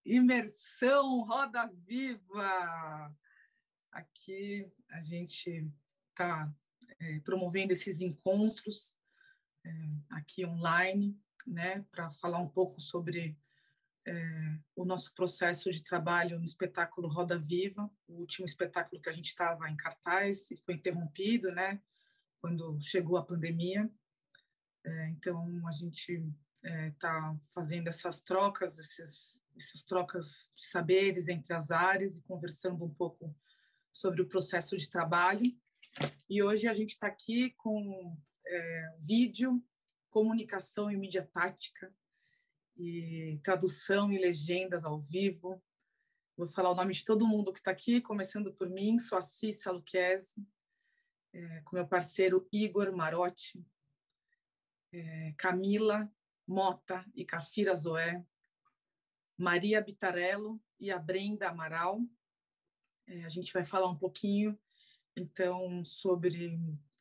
Imersão Roda Viva! Aqui a gente está promovendo esses encontros aqui online, né, para falar um pouco sobre o nosso processo de trabalho no espetáculo Roda Viva, o último espetáculo que a gente estava em cartaz e foi interrompido, né, quando chegou a pandemia. Então, a gente está fazendo essas trocas, essas trocas de saberes entre as áreas e conversando um pouco sobre o processo de trabalho. E hoje a gente está aqui com vídeo, comunicação e mídia tática, e tradução e legendas ao vivo. Vou falar o nome de todo mundo que está aqui, começando por mim, sou a Cissa Lucchesi, com meu parceiro Igor Marotti, Camila Mota e Cafira Zoé, Maria Bitarello e a Brenda Amaral. A gente vai falar um pouquinho, então, sobre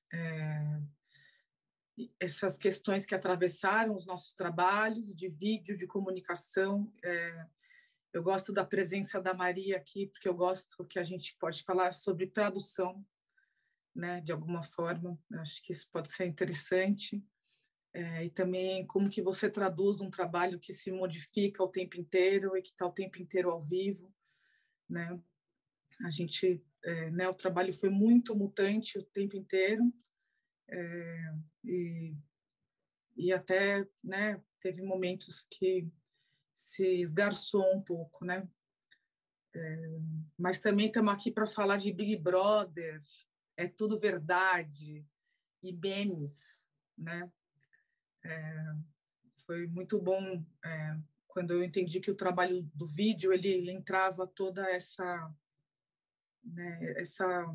essas questões que atravessaram os nossos trabalhos de vídeo, de comunicação. Eu gosto da presença da Maria aqui, porque eu gosto que a gente pode falar sobre tradução, né, de alguma forma. Eu acho que isso pode ser interessante. E também como que você traduz um trabalho que se modifica o tempo inteiro e que está o tempo inteiro ao vivo, né? A gente, né, o trabalho foi muito mutante o tempo inteiro, e até, né, teve momentos que se esgarçou um pouco, né? Mas também estamos aqui para falar de Big Brother, é tudo verdade, e memes, né? Foi muito bom quando eu entendi que o trabalho do vídeo ele entrava toda essa, né, essa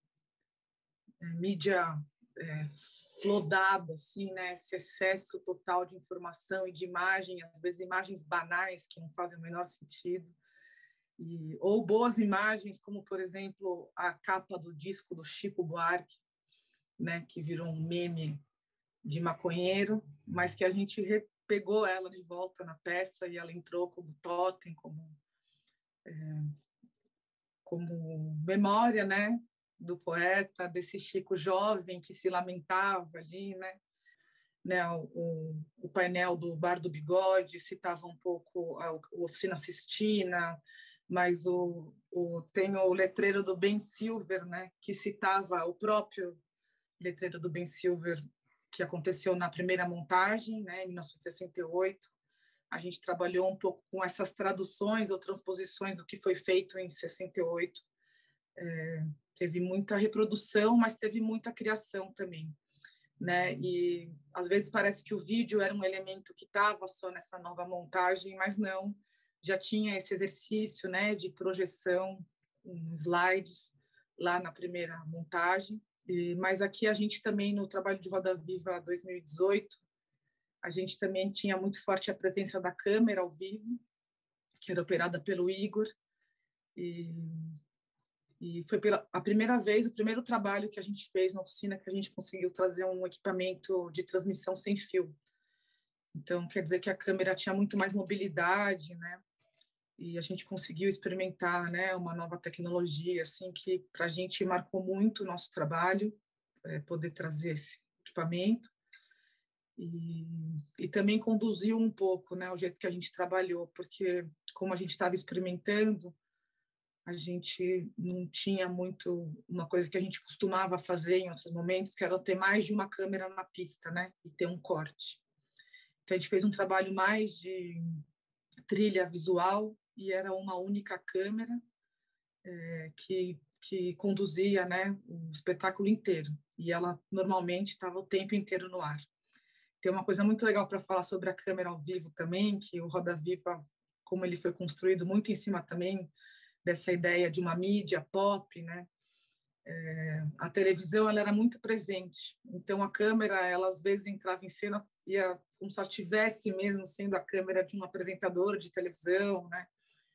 mídia flodada, assim, né, esse excesso total de informação e de imagem, às vezes imagens banais que não fazem o menor sentido, ou boas imagens, como, por exemplo, a capa do disco do Chico Buarque, né, que virou um meme de maconheiro, mas que a gente pegou ela de volta na peça e ela entrou como totem, como memória, né, do poeta, desse Chico jovem que se lamentava ali, né, o painel do Bar do Bigode citava um pouco a Oficina Sistina, mas tem o letreiro do Ben Silver, né, que citava o próprio letreiro do Ben Silver, que aconteceu na primeira montagem, né, em 1968. A gente trabalhou um pouco com essas traduções ou transposições do que foi feito em 68. Teve muita reprodução, mas teve muita criação também, né? E às vezes parece que o vídeo era um elemento que estava só nessa nova montagem, mas não, já tinha esse exercício, né, de projeção em slides lá na primeira montagem. Mas aqui a gente também, no trabalho de Roda Viva 2018, a gente também tinha muito forte a presença da câmera ao vivo, que era operada pelo Igor, e foi a primeira vez, o primeiro trabalho que a gente fez na oficina que a gente conseguiu trazer um equipamento de transmissão sem fio. Então, quer dizer que a câmera tinha muito mais mobilidade, né? E a gente conseguiu experimentar, né, uma nova tecnologia, assim, que para a gente marcou muito o nosso trabalho, poder trazer esse equipamento. E também conduziu um pouco, né, o jeito que a gente trabalhou, porque como a gente estava experimentando, a gente não tinha muito uma coisa que a gente costumava fazer em outros momentos, que era ter mais de uma câmera na pista, né, e ter um corte. Então a gente fez um trabalho mais de trilha visual e era uma única câmera que conduzia, né, o espetáculo inteiro, e ela normalmente estava o tempo inteiro no ar. Tem uma coisa muito legal para falar sobre a câmera ao vivo também, que o Roda Viva, como ele foi construído muito em cima também dessa ideia de uma mídia pop, né? A televisão ela era muito presente, então a câmera ela às vezes entrava em cena como se ela estivesse mesmo sendo a câmera de um apresentador de televisão, né?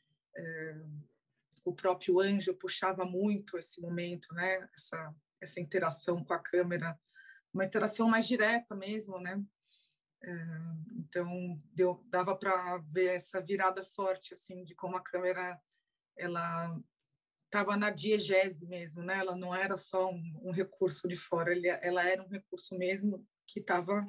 O próprio Anjo puxava muito esse momento, né? Essa interação com a câmera, uma interação mais direta mesmo, né? Então, dava para ver essa virada forte, assim, de como a câmera, ela estava na diegese mesmo, né? Ela não era só um recurso de fora, ela era um recurso mesmo que estava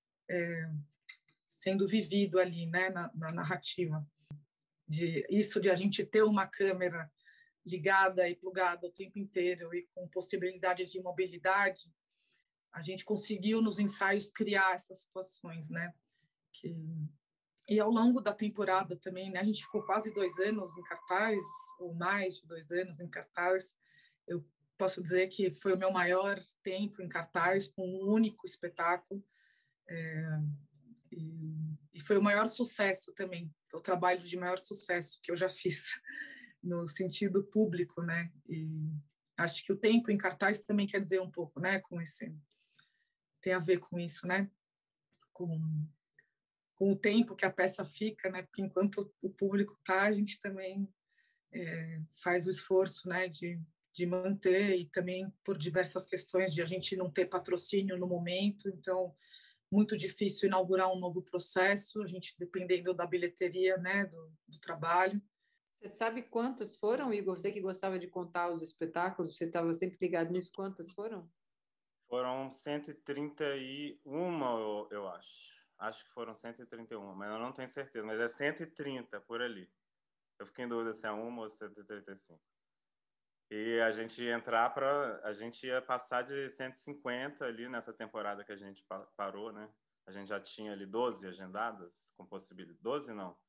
sendo vivido ali, né, na narrativa. Isso de a gente ter uma câmera ligada e plugada o tempo inteiro e com possibilidade de mobilidade, a gente conseguiu nos ensaios criar essas situações, né? E ao longo da temporada também, né? A gente ficou quase 2 anos em cartaz, ou mais de 2 anos em cartaz. Eu posso dizer que foi o meu maior tempo em cartaz, com um único espetáculo. E foi o maior sucesso também, foi o trabalho de maior sucesso que eu já fiz no sentido público, né? E acho que o tempo em cartaz também quer dizer um pouco, né? Tem a ver com isso, né? Com o tempo que a peça fica, né? Porque enquanto o público tá, a gente também faz o esforço, né? De manter, e também por diversas questões de a gente não ter patrocínio no momento, então muito difícil inaugurar um novo processo, a gente dependendo da bilheteria, né? Do trabalho. Você sabe quantas foram, Igor? Você que gostava de contar os espetáculos, você estava sempre ligado nisso, quantas foram? Foram 131, eu acho. Acho que foram 131, mas eu não tenho certeza. Mas é 130 por ali. Eu fiquei em dúvida se é uma ou 135. E a gente a gente ia passar de 150 ali nessa temporada que a gente parou, né? A gente já tinha ali 12 agendadas, com possibilidade. 12 não.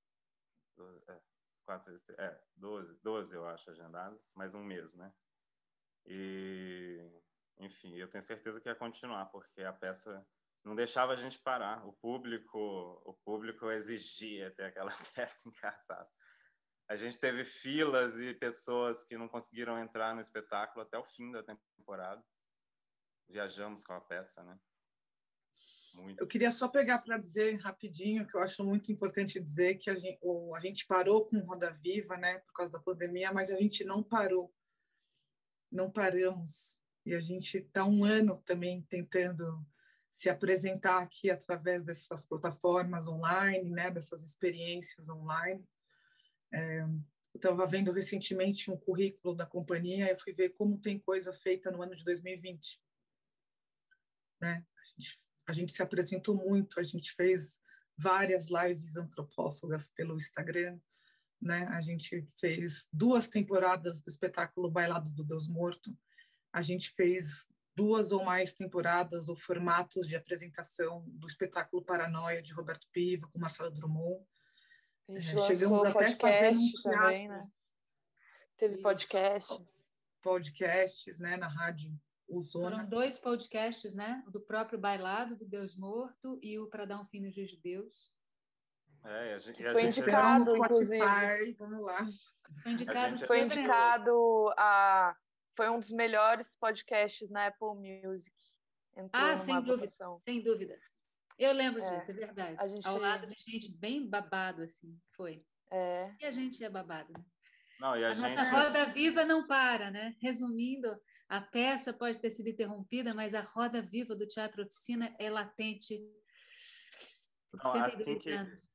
12 eu acho agendadas, mais um mês, né? E, enfim, eu tenho certeza que ia continuar, porque a peça não deixava a gente parar. O público exigia ter aquela peça em cartaz. A gente teve filas e pessoas que não conseguiram entrar no espetáculo até o fim da temporada. Viajamos com a peça, né? Muito. Eu queria só pegar para dizer rapidinho, que eu acho muito importante dizer, que a gente parou com Roda Viva, né, por causa da pandemia, mas a gente não parou, não paramos. E a gente está 1 ano também tentando se apresentar aqui através dessas plataformas online, né, dessas experiências online. Eu estava vendo recentemente um currículo da companhia e eu fui ver como tem coisa feita no ano de 2020. Né? A gente se apresentou muito, a gente fez várias lives antropófagas pelo Instagram, né? A gente fez 2 temporadas do espetáculo Bailado do Deus Morto, a gente fez 2 ou mais temporadas ou formatos de apresentação do espetáculo Paranoia, de Roberto Piva, com Marcelo Drummond. A gente Chegamos lançou até a fazer um podcast teatro. também, né? Teve podcast. Podcasts, né, na rádio Uzona. Foram 2 podcasts, né? O do próprio Bailado do Deus Morto e o Para Dar um Fim nos Dias de Deus. A gente foi indicado, no inclusive. Spotify, vamos lá. Foi indicado foi um dos melhores podcasts na Apple Music. Entrou numa votação. Sem dúvida. Eu lembro disso, é verdade. A gente... Ao lado de gente bem babado, assim, foi. E a gente é babado, né? Não, e a nossa roda viva não para, né? Resumindo, a peça pode ter sido interrompida, mas a roda viva do Teatro Oficina é latente por 102 anos.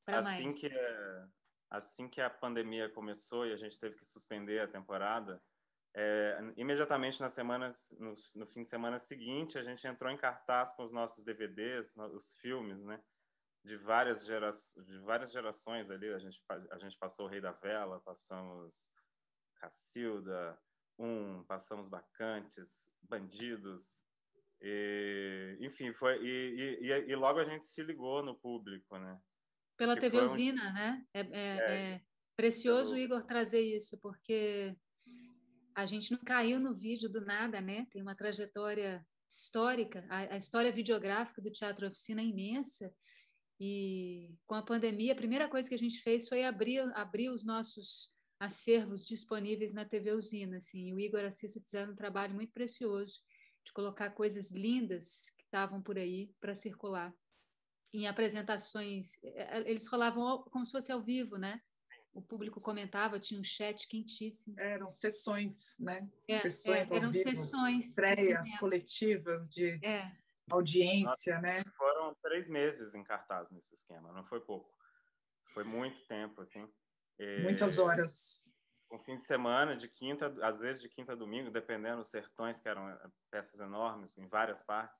Assim que a pandemia começou e a gente teve que suspender a temporada, imediatamente no fim de semana seguinte, a gente entrou em cartaz com os nossos DVDs, os filmes, né? De várias gerações ali. A gente passou o Rei da Vela, passamos Cacilda, passamos Bacantes, Bandidos, enfim, e logo a gente se ligou no público, né? Pela TV Usina, né? É precioso o Igor trazer isso, porque a gente não caiu no vídeo do nada, né? Tem uma trajetória histórica, a história videográfica do Teatro Oficina é imensa. E com a pandemia, a primeira coisa que a gente fez foi abrir os nossos acervos disponíveis na TV Usina. Assim. E o Igor e a Cissa fizeram um trabalho muito precioso de colocar coisas lindas que estavam por aí para circular. Em apresentações, eles rolavam como se fosse ao vivo, né? O público comentava, tinha um chat quentíssimo. Eram sessões, né? Sessões ao vivo, sessões, estreias coletivas de audiência, né? foram 3 meses em cartaz nesse esquema, não foi pouco. Foi muito tempo, assim. Muitas horas. Um fim de semana, de quinta, às vezes de quinta a domingo, dependendo dos sertões, que eram peças enormes, em várias partes.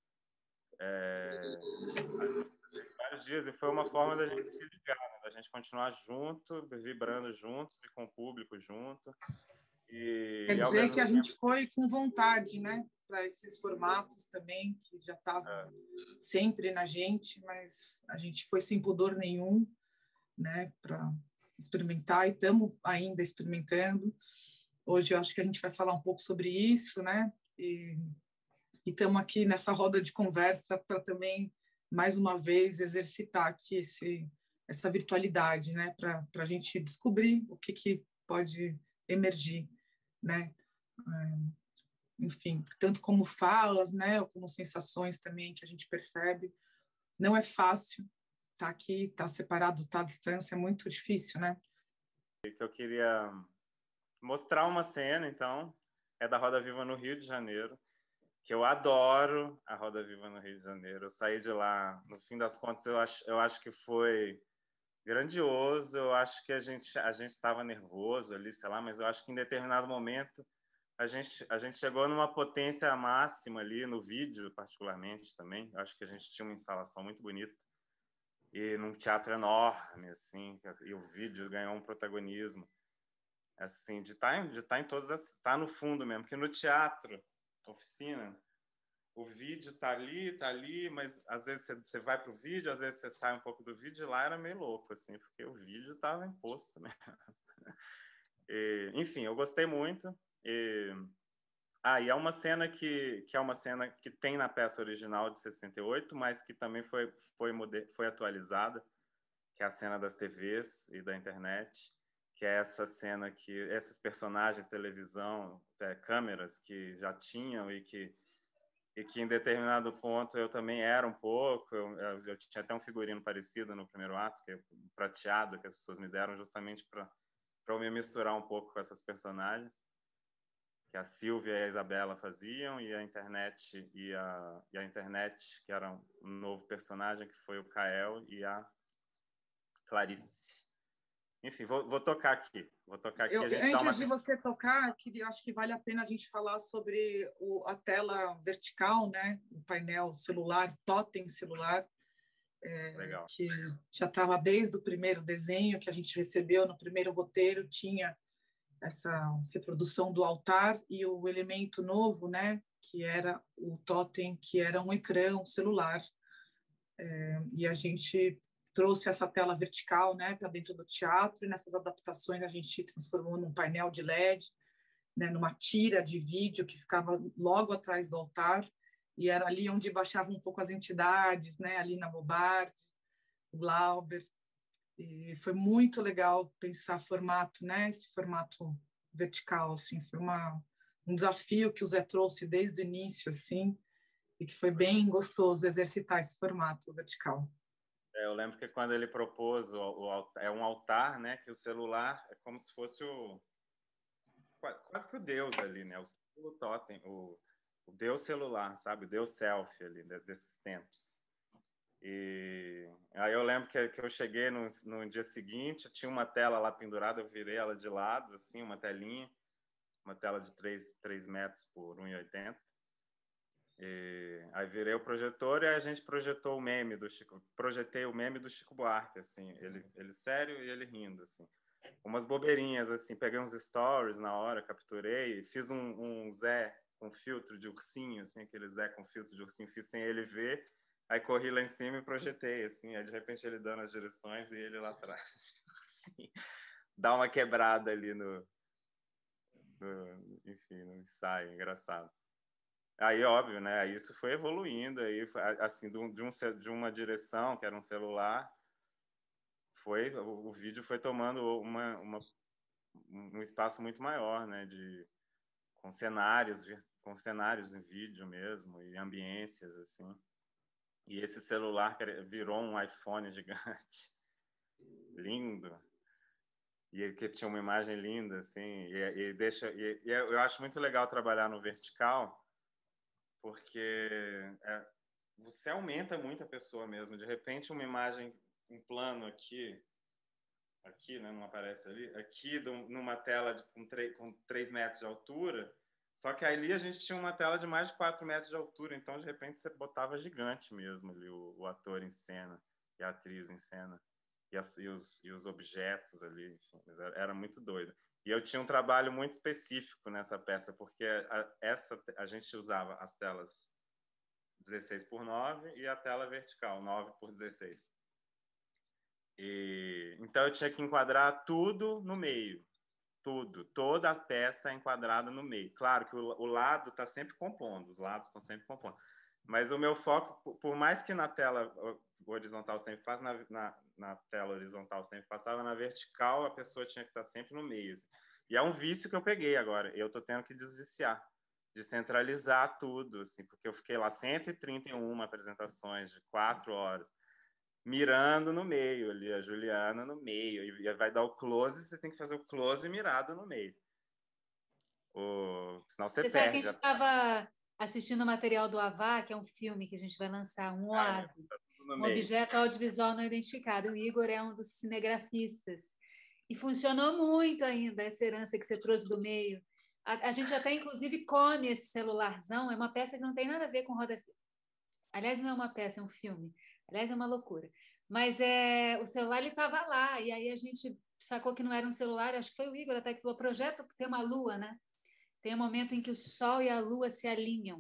Vários dias, e foi uma forma da gente se ligar, né? Da gente continuar junto, vibrando junto, e com o público junto. Quer dizer que a gente foi com vontade, né? Para esses formatos também, que já estavam sempre na gente, mas a gente foi sem pudor nenhum, né? Para experimentar, e estamos ainda experimentando. Hoje eu acho que a gente vai falar um pouco sobre isso, né? E estamos aqui nessa roda de conversa para também, mais uma vez, exercitar aqui essa virtualidade, né? Para a gente descobrir o que pode emergir, né? Enfim, tanto como falas, né? Ou como sensações também que a gente percebe. Não é fácil estar aqui, estar separado, estar à distância, é muito difícil, né? Eu queria mostrar uma cena, então, é da Roda Viva no Rio de Janeiro, que eu adoro a Roda Viva no Rio de Janeiro. Eu saí de lá, no fim das contas, eu acho que foi grandioso. Eu acho que a gente estava nervoso ali, sei lá, mas eu acho que em determinado momento a gente chegou numa potência máxima ali no vídeo, particularmente também. Eu acho que a gente tinha uma instalação muito bonita e num teatro enorme, assim, e o vídeo ganhou um protagonismo, assim, de estar em todas as, tá no fundo mesmo, porque no teatro, oficina, o vídeo tá ali, mas às vezes você vai pro vídeo, às vezes você sai um pouco do vídeo, e lá era meio louco, assim, porque o vídeo estava imposto mesmo. Enfim, eu gostei muito. E é uma cena que é uma cena que tem na peça original de 68, mas que também foi atualizada, que é a cena das TVs e da internet, que é essa cena que esses personagens de televisão, câmeras que já tinham e que em determinado ponto eu também era um pouco. Eu tinha até um figurino parecido no primeiro ato, que é prateado, que as pessoas me deram justamente para eu me misturar um pouco com essas personagens que a Silvia e a Isabela faziam, e a internet que era um novo personagem, que foi o Kael e a Clarice. Enfim, vou tocar aqui. Antes de você tocar, acho que vale a pena a gente falar sobre a tela vertical, né? O painel celular, totem celular, que já estava desde o primeiro desenho que a gente recebeu, no primeiro roteiro, tinha essa reprodução do altar, e o elemento novo, né? Que era o totem, que era um ecrã, um celular. E a gente trouxe essa tela vertical, né, para dentro do teatro, e nessas adaptações a gente transformou num painel de LED, né, numa tira de vídeo que ficava logo atrás do altar, e era ali onde baixavam um pouco as entidades, né, ali na Bobardi, o Glauber, e foi muito legal pensar formato, né, esse formato vertical, assim, foi um desafio que o Zé trouxe desde o início, assim, e que foi bem gostoso exercitar esse formato vertical. Eu lembro que quando ele propôs é um altar, né, que o celular é como se fosse quase que o Deus ali, né, o totem, o Deus celular, sabe, o Deus selfie ali desses tempos. E aí eu lembro que eu cheguei no dia seguinte, tinha uma tela lá pendurada, eu virei ela de lado, assim, uma telinha, uma tela de 3 metros por 1,80. Aí virei o projetor e a gente projetou o meme do Chico, projetei o meme do Chico Buarque, assim, ele sério e ele rindo, assim, umas bobeirinhas, assim, peguei uns stories na hora, capturei, fiz um Zé com filtro de ursinho, assim, aquele Zé com filtro de ursinho, fiz sem ele ver, aí corri lá em cima e projetei, assim, aí de repente ele dando as direções e ele lá atrás, assim, dá uma quebrada ali enfim, no ensaio, engraçado. Aí, óbvio, né? Aí isso foi evoluindo, aí, assim, de uma direção, que era um celular, o vídeo foi tomando um espaço muito maior, né? Com cenários em vídeo mesmo, e ambiências, assim. E esse celular virou um iPhone gigante, lindo, e que tinha uma imagem linda, assim, e eu acho muito legal trabalhar no vertical, porque você aumenta muito a pessoa mesmo. De repente, uma imagem, um plano aqui, né, não aparece ali, aqui numa tela com 3 metros de altura, só que ali a gente tinha uma tela de mais de 4 metros de altura, então, de repente, você botava gigante mesmo ali, o ator em cena e a atriz em cena, e os objetos ali, enfim, era muito doido. E eu tinha um trabalho muito específico nessa peça, porque a gente usava as telas 16:9 e a tela vertical, 9:16. Então eu tinha que enquadrar tudo no meio. Toda a peça é enquadrada no meio. Claro que o lado está sempre compondo, os lados estão sempre compondo. Mas o meu foco, por mais que na tela horizontal sempre passa, na tela horizontal sempre passava, na vertical a pessoa tinha que estar sempre no meio. Assim. E é um vício que eu peguei agora. Eu estou tendo que desviciar, de centralizar tudo, assim, porque eu fiquei lá 131 apresentações de 4 horas, mirando no meio ali, a Juliana no meio, e vai dar o close, você tem que fazer o close mirado no meio. Senão você perde. Sabe que a gente estava assistindo o material do Avá, que é um filme que a gente vai lançar, um OAV, um objeto audiovisual não identificado. O Igor é um dos cinegrafistas. E funcionou muito ainda essa herança que você trouxe do meio. A gente até, inclusive, come esse celularzão. É uma peça que não tem nada a ver com Roda Viva. Aliás, não é uma peça, é um filme. Aliás, é uma loucura. Mas o celular ele estava lá, e aí a gente sacou que não era um celular, acho que foi o Igor até que falou, projeto tem uma lua, né? Tem um momento em que o sol e a lua se alinham.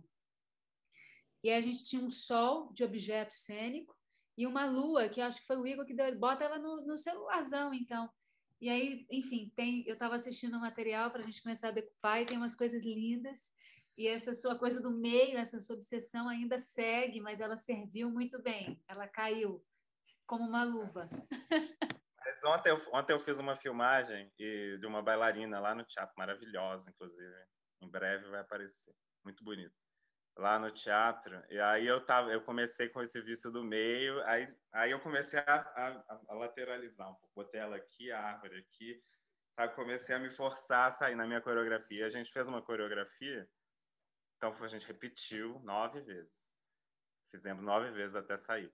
E aí a gente tinha um sol de objeto cênico e uma lua, que acho que foi o Igor que bota ela no celularzão, então. E aí, enfim, eu estava assistindo o material para a gente começar a decupar e tem umas coisas lindas. E essa sua coisa do meio, essa sua obsessão ainda segue, mas ela serviu muito bem. Ela caiu como uma luva. Mas ontem eu fiz uma filmagem de uma bailarina lá no teatro, maravilhosa, inclusive. Em breve vai aparecer. Muito bonito. Lá no teatro. E aí eu comecei com esse vício do meio, aí eu comecei a lateralizar um pouco. Botei ela aqui, a árvore aqui. Sabe? Comecei a me forçar a sair na minha coreografia. A gente fez uma coreografia. Então, a gente repetiu 9 vezes. Fizemos 9 vezes até sair.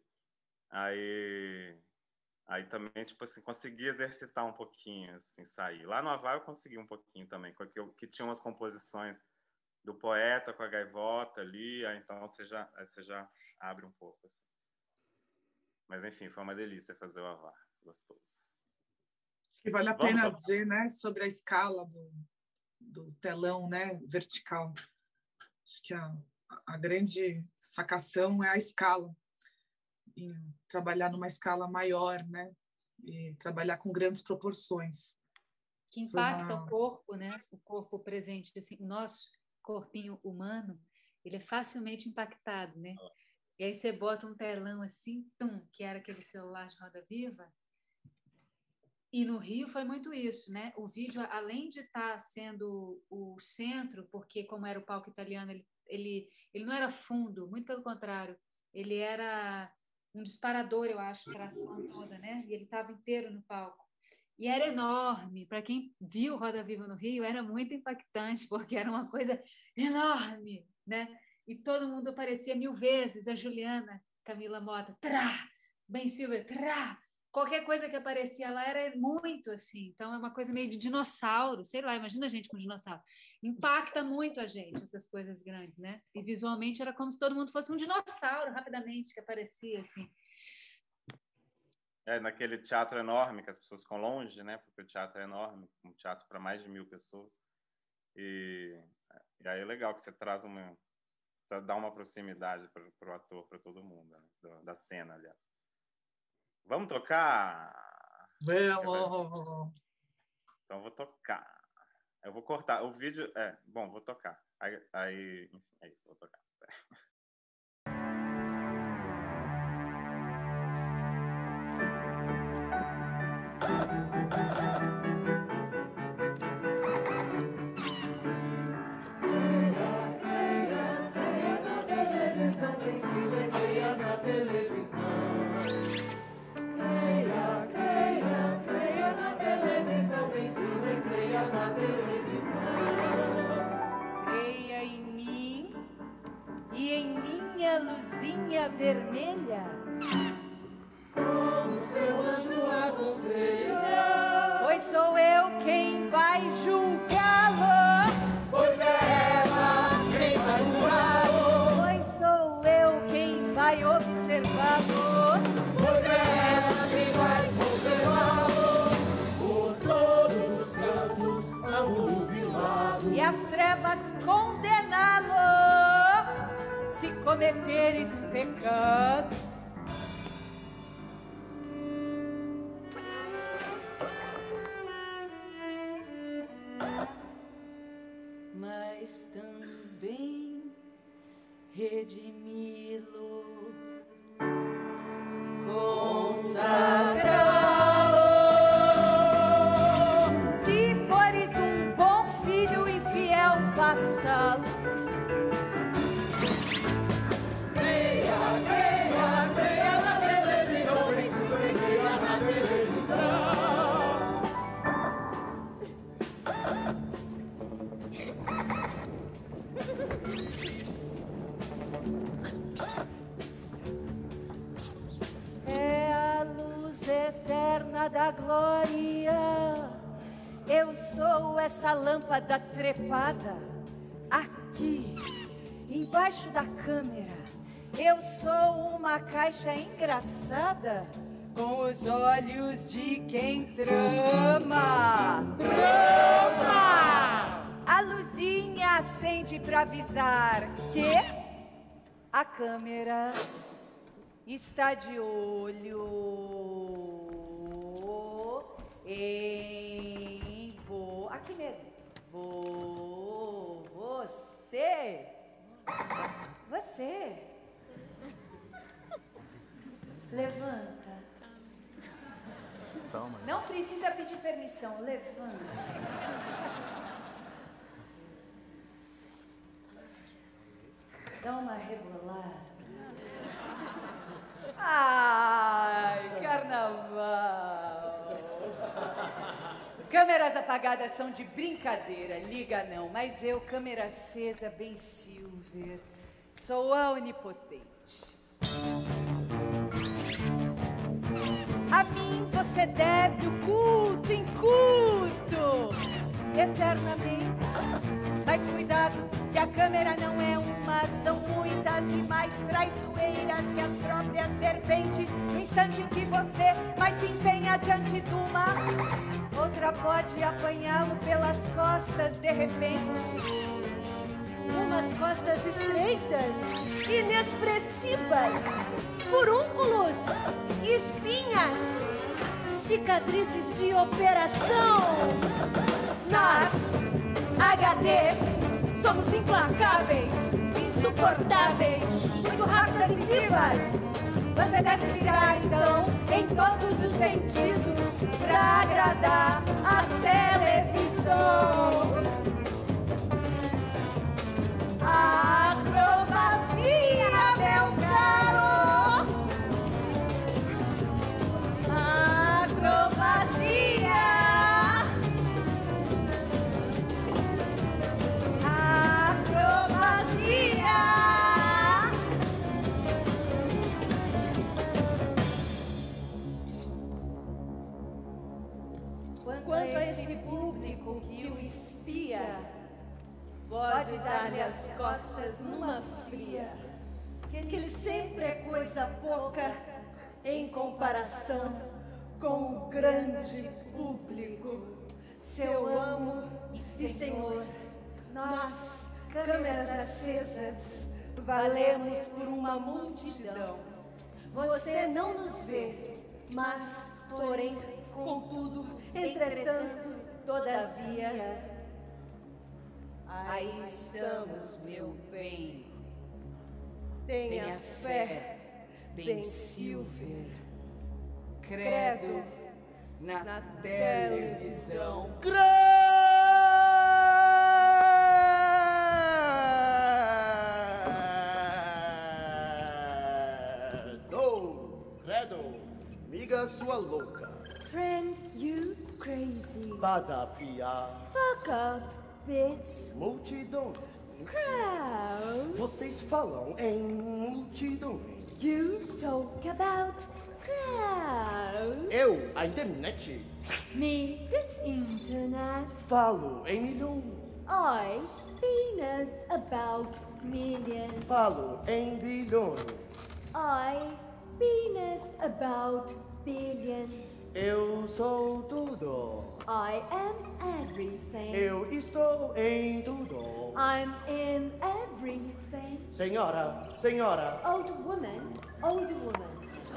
Aí também, tipo assim, consegui exercitar um pouquinho, assim, sair. Lá no Havaí eu consegui um pouquinho também, que tinha umas composições do poeta com a gaivota ali, aí então você já abre um pouco, assim. Mas, enfim, foi uma delícia fazer o Havaí. Gostoso. Acho que vale a pena dizer, né, sobre a escala do telão, né, vertical. Acho que a grande sacação é a escala, em trabalhar numa escala maior, né, e trabalhar com grandes proporções. Que impacta o corpo, né, o corpo presente, assim, o nosso corpinho humano, ele é facilmente impactado, né, e aí você bota um telão assim, que era aquele celular de Roda Viva, e no Rio foi muito isso, né? O vídeo, além de estar sendo o centro, porque como era o palco italiano, ele não era fundo, muito pelo contrário, ele era um disparador, eu acho, para a ação toda, né? E ele estava inteiro no palco. E era enorme. Para quem viu Roda Viva no Rio, era muito impactante, porque era uma coisa enorme, né? E todo mundo aparecia 1000 vezes. A Juliana, Camila Mota, trá! Ben Silver, trá! Qualquer coisa que aparecia lá era muito assim. Então, é uma coisa meio de dinossauro. Sei lá, imagina a gente com dinossauro. Impacta muito a gente, essas coisas grandes, né? E visualmente era como se todo mundo fosse um dinossauro, rapidamente, que aparecia assim. Naquele teatro enorme, que as pessoas ficam longe, né? Porque o teatro é enorme, um teatro para mais de 1000 pessoas. E aí é legal que você traz dá uma proximidade para o ator, para todo mundo, né? Da cena, aliás. Vamos tocar? Vamos! Então eu vou tocar. Eu vou cortar. O vídeo... vou tocar. Aí enfim, é isso, vou tocar. Creia em mim e em saia vermelha. Como seu anjo é você, pois sou eu quem vai julgá-lo. Pois é ela quem vai julgá-lo. Pois sou eu quem vai observá-lo. Pois é ela quem vai observá-lo. Por todos os cantos, ângulos e lados. E as trevas condená-lo. Se cometeres pecado. Mas também redimi-lo, consagrá-lo. Se fores um bom filho e fiel vassalo, creia na televisão, creia na televisão. é a luz eterna da glória. Eu sou essa lâmpada trepada aqui, embaixo da câmera. Eu sou uma caixa engraçada com os olhos de quem trama. Trama! A luzinha acende pra avisar que a câmera está de olho em aqui mesmo. Você. Levanta. Não precisa pedir permissão. Levanta. Dá uma rebolada. Ai, carnaval. Câmeras apagadas são de brincadeira, liga não. Mas eu, câmera acesa, Ben Silver, sou a onipotente. A mim você deve o culto em culto, eternamente. Mas cuidado, que a câmera não é uma, são muitas e mais traiçoeiras que as próprias serpentes. No instante em que você mais se empenha diante de uma, outra pode apanhá-lo pelas costas de repente. Umas costas estreitas, inexpressivas, furúnculos, espinhas, cicatrizes de operação. Nós, HDs, somos implacáveis, insuportáveis, muito rápidas e vivas. Você deve virar então em todos os sentidos pra agradar a televisão. Acrobacia, meu caro. Acrobacia. Acrobacia. Quanto a esse público que o espia, pode dar-lhe as costas numa fria, que ele sempre é coisa pouca em comparação com o grande público. Seu amo e senhor, nós, câmeras acesas, valemos por uma multidão. Você não nos vê, mas, porém, contudo, entretanto, todavia, aí estamos, meu bem. Tenha fé, Ben Silver. Credo na televisão. Credo! Miga sua louca. Friend, you crazy. Vaza, fia. Fuck off, bitch. Multidões. Crowd. Vocês falam em multidões. You talk about crowds. Eu, a internet. Me, the internet. Falo em milhões. I, penis about millions. Falo em bilhões. I, penis about billions. Eu sou tudo. I am everything. Eu estou em tudo. I'm in everything. Senhora, senhora. Old woman, old woman.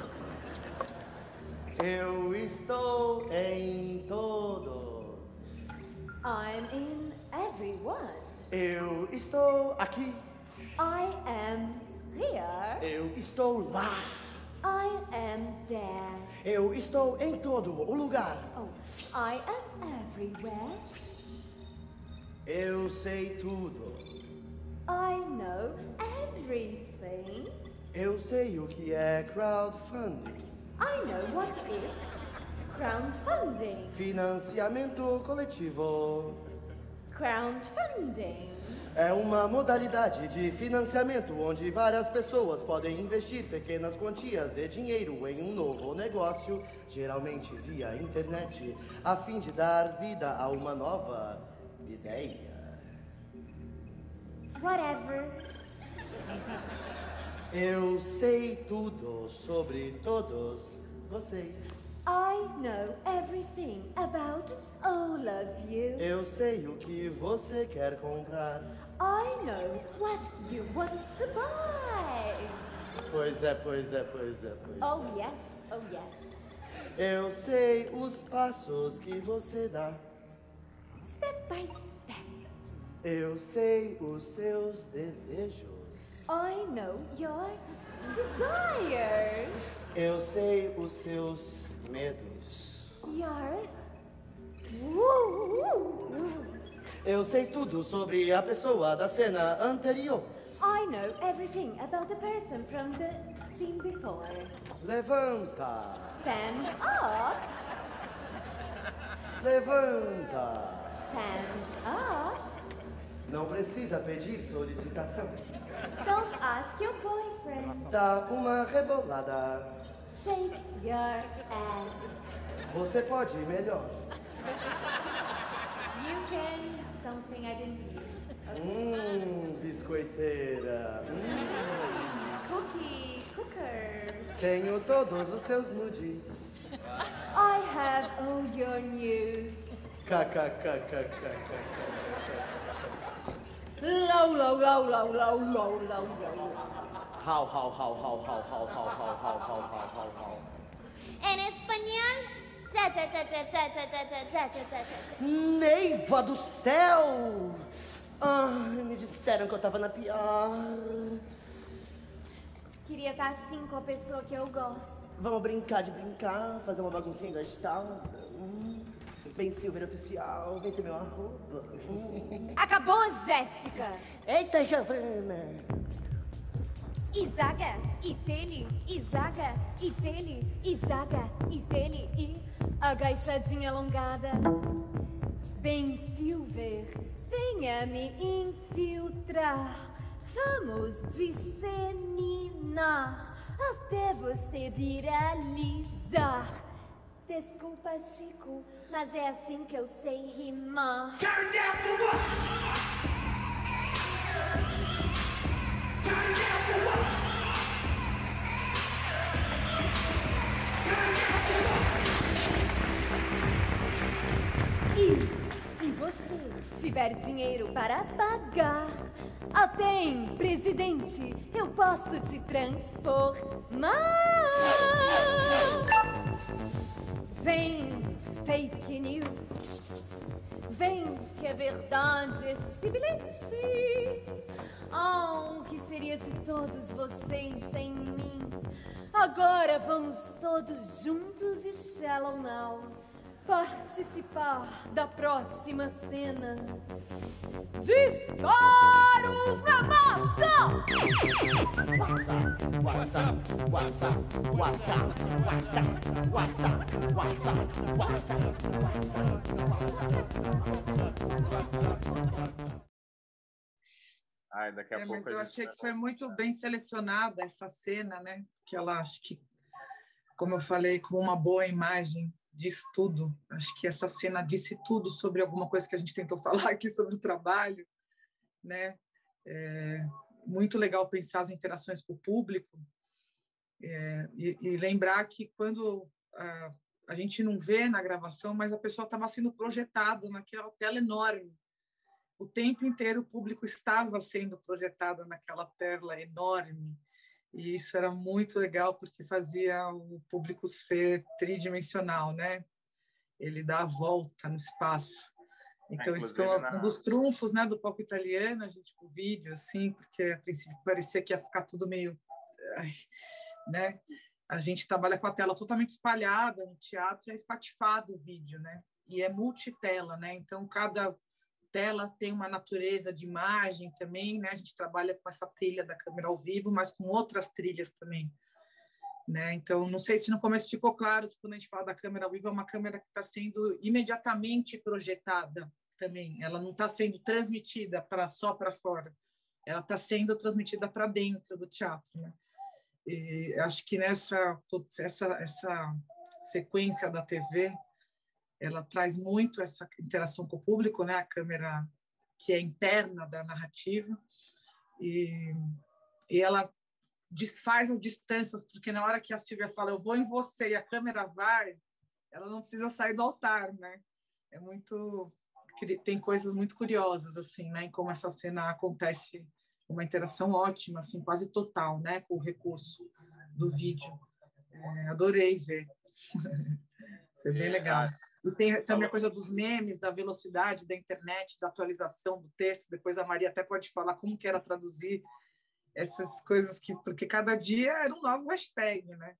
Eu estou em todos. I'm in everyone. Eu estou aqui. I am here. Eu estou lá. I am there. Eu estou em todo o lugar. Oh, I am everywhere. Eu sei tudo. I know everything. Eu sei o que é crowdfunding. I know what is crowdfunding. Financiamento coletivo. Crowdfunding. É uma modalidade de financiamento onde várias pessoas podem investir pequenas quantias de dinheiro em um novo negócio, geralmente via internet, a fim de dar vida a uma nova ideia. Whatever. Eu sei tudo sobre todos vocês. I know everything about all of you. Eu sei o que você quer comprar. I know what you want to buy. Pois é, pois é, pois é, pois é. Oh yes, oh yes. Eu sei os passos que você dá. Step by step. Eu sei os seus desejos. I know your desires. Eu sei os seus medos. Your... Eu sei tudo sobre a pessoa da cena anterior. I know everything about the person from the scene before. Levanta. Stand up. Levanta. Stand up. Não precisa pedir solicitação. Don't ask your boyfriend. Dá uma rebolada. Shake your ass. Você pode ir melhor. You can something I didn't hear. Biscoiteira. Cookie, cooker. Tenho todos os seus nudes. I have all your news. KKKKKK. Low, low, low, low, low, low, low, low. How. En español. Neiva do céu! Ai, me disseram que eu tava na pior. Queria estar assim com a pessoa que eu gosto. Vamos brincar, fazer uma baguncinha gostosa. Bem Silver oficial, vem ser meu arroba. Acabou, Jéssica! Eita, Giovana! Izaga, Itele, Izaga, Itele, Izaga, Itele e agachadinha alongada. Bem Silver, venha me infiltrar. Vamos disseminar até você viralizar. Desculpa, Chico, mas é assim que eu sei rimar. Turn down for what? Turn down for what? Turn down for what? E se você tiver dinheiro para pagar, até em presidente eu posso te transformar. Vem, fake news. Vem, que é verdade esse bilhete. Oh, o que seria de todos vocês sem mim? Agora vamos todos juntos e Shallow Now participar da próxima cena. Disparos na massa! Ai, daqui a pouco mas eu achei que foi muito bem selecionada essa cena, né? Que ela, acho que, como eu falei, com uma boa imagem, diz tudo. Acho que essa cena disse tudo sobre alguma coisa que a gente tentou falar aqui sobre o trabalho, né? Muito legal pensar as interações com o público e lembrar que quando a gente não vê na gravação, mas a pessoa estava sendo projetada naquela tela enorme. O tempo inteiro o público estava sendo projetado naquela tela enorme, e isso era muito legal porque fazia o público ser tridimensional, né? Ele dá a volta no espaço. Então isso foi um dos trunfos, né, do palco italiano, a gente com o vídeo assim, porque a princípio parecia que ia ficar tudo meio, né? A gente trabalha com a tela totalmente espalhada no teatro, é espatifado o vídeo, né? E é multitela, né? Então cada tela tem uma natureza de imagem também, né? A gente trabalha com essa trilha da câmera ao vivo, mas com outras trilhas também, né? Então, não sei se no começo ficou claro que quando a gente fala da câmera ao vivo, é uma câmera que está sendo imediatamente projetada também. Ela não está sendo transmitida só para fora, ela está sendo transmitida para dentro do teatro, né? E acho que essa sequência da TV, ela traz muito essa interação com o público, né? A câmera que é interna da narrativa, e ela desfaz as distâncias, porque na hora que a Silvia fala eu vou em você e a câmera vai, ela não precisa sair do altar, né? Tem coisas muito curiosas assim, né? Em como essa cena acontece, uma interação ótima, assim, quase total, né? Com o recurso do vídeo. Adorei ver. Foi bem legal. E tem também a coisa dos memes, da velocidade da internet, da atualização do texto. Depois a Maria até pode falar como que era traduzir essas coisas, porque cada dia era um novo hashtag, né?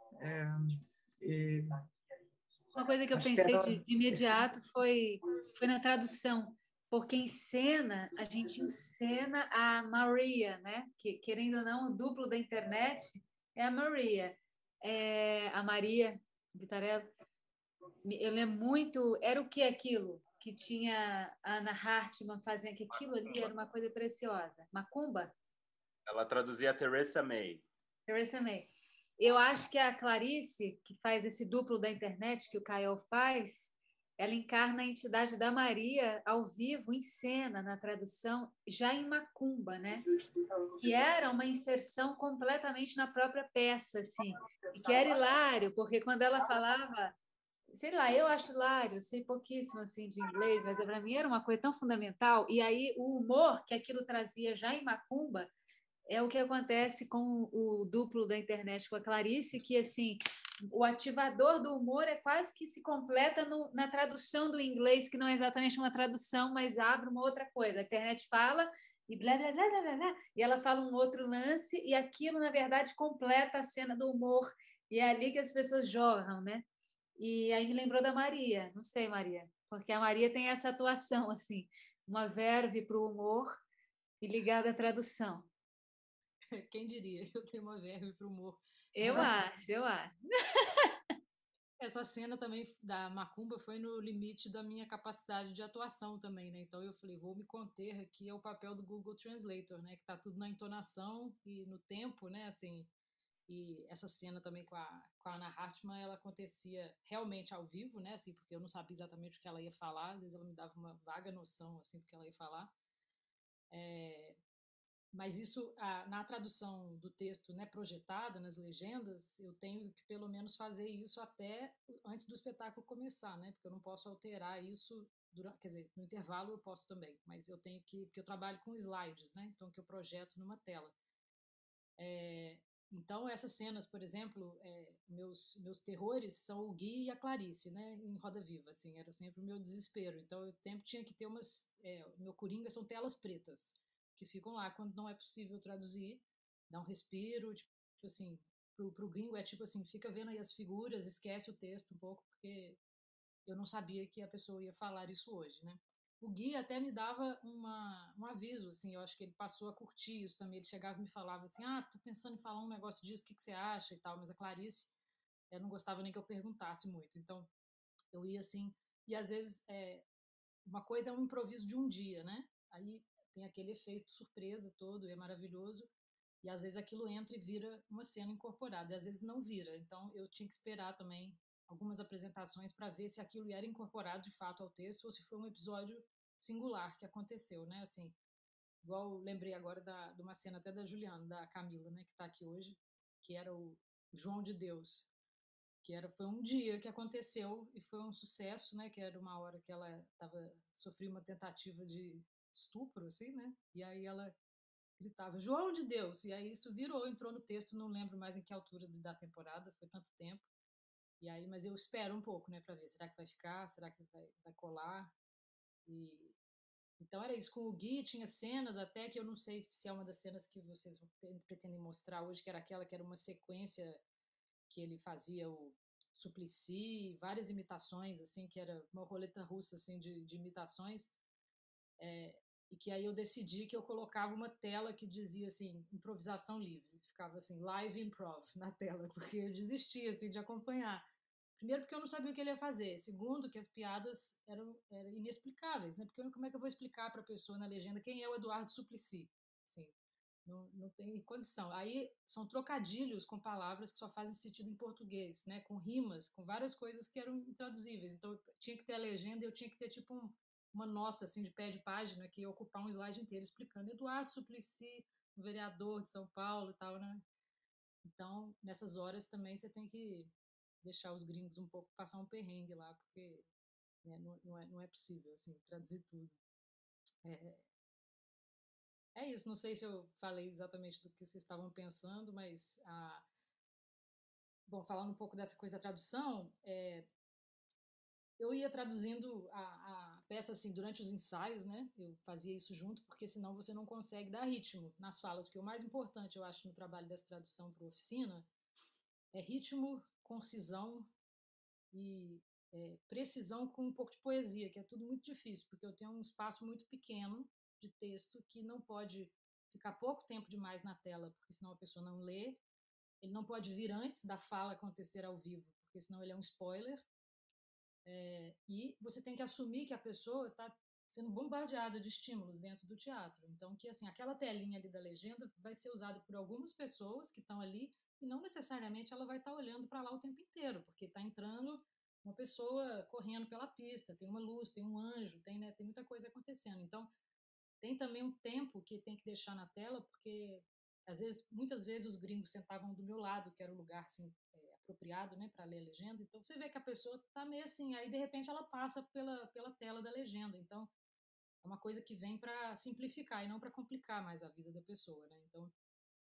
Uma coisa que eu pensei de imediato foi na tradução, porque a gente encena a Maria, né? Que, querendo ou não, o duplo da internet é a Maria. A Maria Vitarella. Eu lembro muito, era o que aquilo? Que tinha a Anna Hartmann fazendo, que aquilo ali era uma coisa preciosa. Macumba? Ela traduzia a Theresa May. Theresa May. Eu acho que a Clarice, que faz esse duplo da internet que o Caio faz, ela encarna a entidade da Maria ao vivo, em cena, na tradução, já em Macumba, né? Que era uma inserção completamente na própria peça, assim. E que era hilário, porque quando ela falava... Sei lá, eu acho hilário, sei pouquíssimo assim de inglês, mas para mim era uma coisa tão fundamental. E aí o humor que aquilo trazia já em Macumba é o que acontece com o duplo da internet com a Clarice, que assim, o ativador do humor é quase que se completa na tradução do inglês, que não é exatamente uma tradução, mas abre uma outra coisa. A internet fala e blá, blá, blá, blá, blá, e ela fala um outro lance, e aquilo, na verdade, completa a cena do humor. E é ali que as pessoas jorram, né? E aí me lembrou da Maria, não sei, Maria, porque a Maria tem essa atuação, assim, uma verve para o humor e ligada à tradução. Quem diria? Eu tenho uma verve para o humor. Eu acho. Essa cena também da Macumba foi no limite da minha capacidade de atuação também, né? Então eu falei, vou me conter aqui ao papel do Google Translator, né? Que tá tudo na entonação e no tempo, né? Assim, e essa cena também com a Anna Hartmann, ela acontecia realmente ao vivo, né? Assim, porque eu não sabia exatamente o que ela ia falar, às vezes ela me dava uma vaga noção assim do que ela ia falar. Mas isso, na tradução do texto, né, projetada nas legendas, eu tenho que pelo menos fazer isso até antes do espetáculo começar, né? Porque eu não posso alterar isso quer dizer, no intervalo eu posso também, mas eu tenho que, porque eu trabalho com slides, né? Então que eu projeto numa tela. Então, essas cenas, por exemplo, meus terrores são o Gui e a Clarice, né, em Roda Viva, assim, era sempre o meu desespero. Então, eu sempre tinha que ter meu coringa são telas pretas, que ficam lá quando não é possível traduzir, dá um respiro, tipo assim, pro gringo é tipo assim, fica vendo aí as figuras, esquece o texto um pouco, porque eu não sabia que a pessoa ia falar isso hoje, né. O Gui até me dava um aviso, assim, eu acho que ele passou a curtir isso também, ele chegava e me falava assim, tô pensando em falar um negócio disso, o que você acha e tal, mas a Clarice, eu não gostava nem que eu perguntasse muito, então eu ia assim, e às vezes uma coisa é um improviso de um dia, né, aí tem aquele efeito surpresa todo, e é maravilhoso, e às vezes aquilo entra e vira uma cena incorporada, e às vezes não vira. Então eu tinha que esperar também algumas apresentações para ver se aquilo era incorporado de fato ao texto ou se foi um episódio singular que aconteceu, né? Assim, igual lembrei agora de uma cena até da Juliana, da Camila, né, que está aqui hoje, que era o João de Deus, foi um dia que aconteceu e foi um sucesso, né, que era uma hora que ela sofria uma tentativa de estupro, assim, né, e aí ela gritava João de Deus, e aí isso entrou no texto, não lembro mais em que altura da temporada, foi tanto tempo, e aí, mas eu espero um pouco, né, para ver, será que vai ficar, será que vai colar, e então era isso, com o Gui tinha cenas até que eu não sei se é uma das cenas que vocês pretendem mostrar hoje, que era aquela que era uma sequência que ele fazia o Suplicy, várias imitações, assim, que era uma roleta russa, assim, de imitações, e que aí eu decidi que eu colocava uma tela que dizia, assim, improvisação livre, ficava assim, live improv na tela, porque eu desistia, assim, de acompanhar. Primeiro, porque eu não sabia o que ele ia fazer. Segundo, que as piadas eram inexplicáveis, né? Porque como é que eu vou explicar para a pessoa na legenda quem é o Eduardo Suplicy? Assim, não tem condição. Aí são trocadilhos com palavras que só fazem sentido em português, né? Com rimas, com várias coisas que eram intraduzíveis. Então, eu tinha que ter a legenda, eu tinha que ter tipo uma nota assim de pé de página que ia ocupar um slide inteiro explicando Eduardo Suplicy, um vereador de São Paulo e tal, né? Então, nessas horas também você tem que deixar os gringos um pouco passar um perrengue lá, porque né, não é possível assim, traduzir tudo. É isso, não sei se eu falei exatamente do que vocês estavam pensando, mas bom, falando um pouco dessa coisa da tradução, eu ia traduzindo a peça assim durante os ensaios, né? Eu fazia isso junto, porque senão você não consegue dar ritmo nas falas, porque o mais importante, eu acho, no trabalho dessa tradução para oficina é ritmo, concisão e precisão com um pouco de poesia, que é tudo muito difícil, porque eu tenho um espaço muito pequeno de texto que não pode ficar pouco tempo demais na tela, porque senão a pessoa não lê. Ele não pode vir antes da fala acontecer ao vivo, porque senão ele é um spoiler. E você tem que assumir que a pessoa está sendo bombardeada de estímulos dentro do teatro. Então, que assim, aquela telinha ali da legenda vai ser usada por algumas pessoas que estão ali e não necessariamente ela vai estar olhando para lá o tempo inteiro, porque está entrando uma pessoa correndo pela pista, tem uma luz, tem um anjo, tem muita coisa acontecendo. Então, tem também um tempo que tem que deixar na tela, porque muitas vezes os gringos sentavam do meu lado, que era o lugar assim, apropriado, né, para ler a legenda. Então você vê que a pessoa está meio assim, aí de repente ela passa pela tela da legenda. Então é uma coisa que vem para simplificar e não para complicar mais a vida da pessoa, né? Então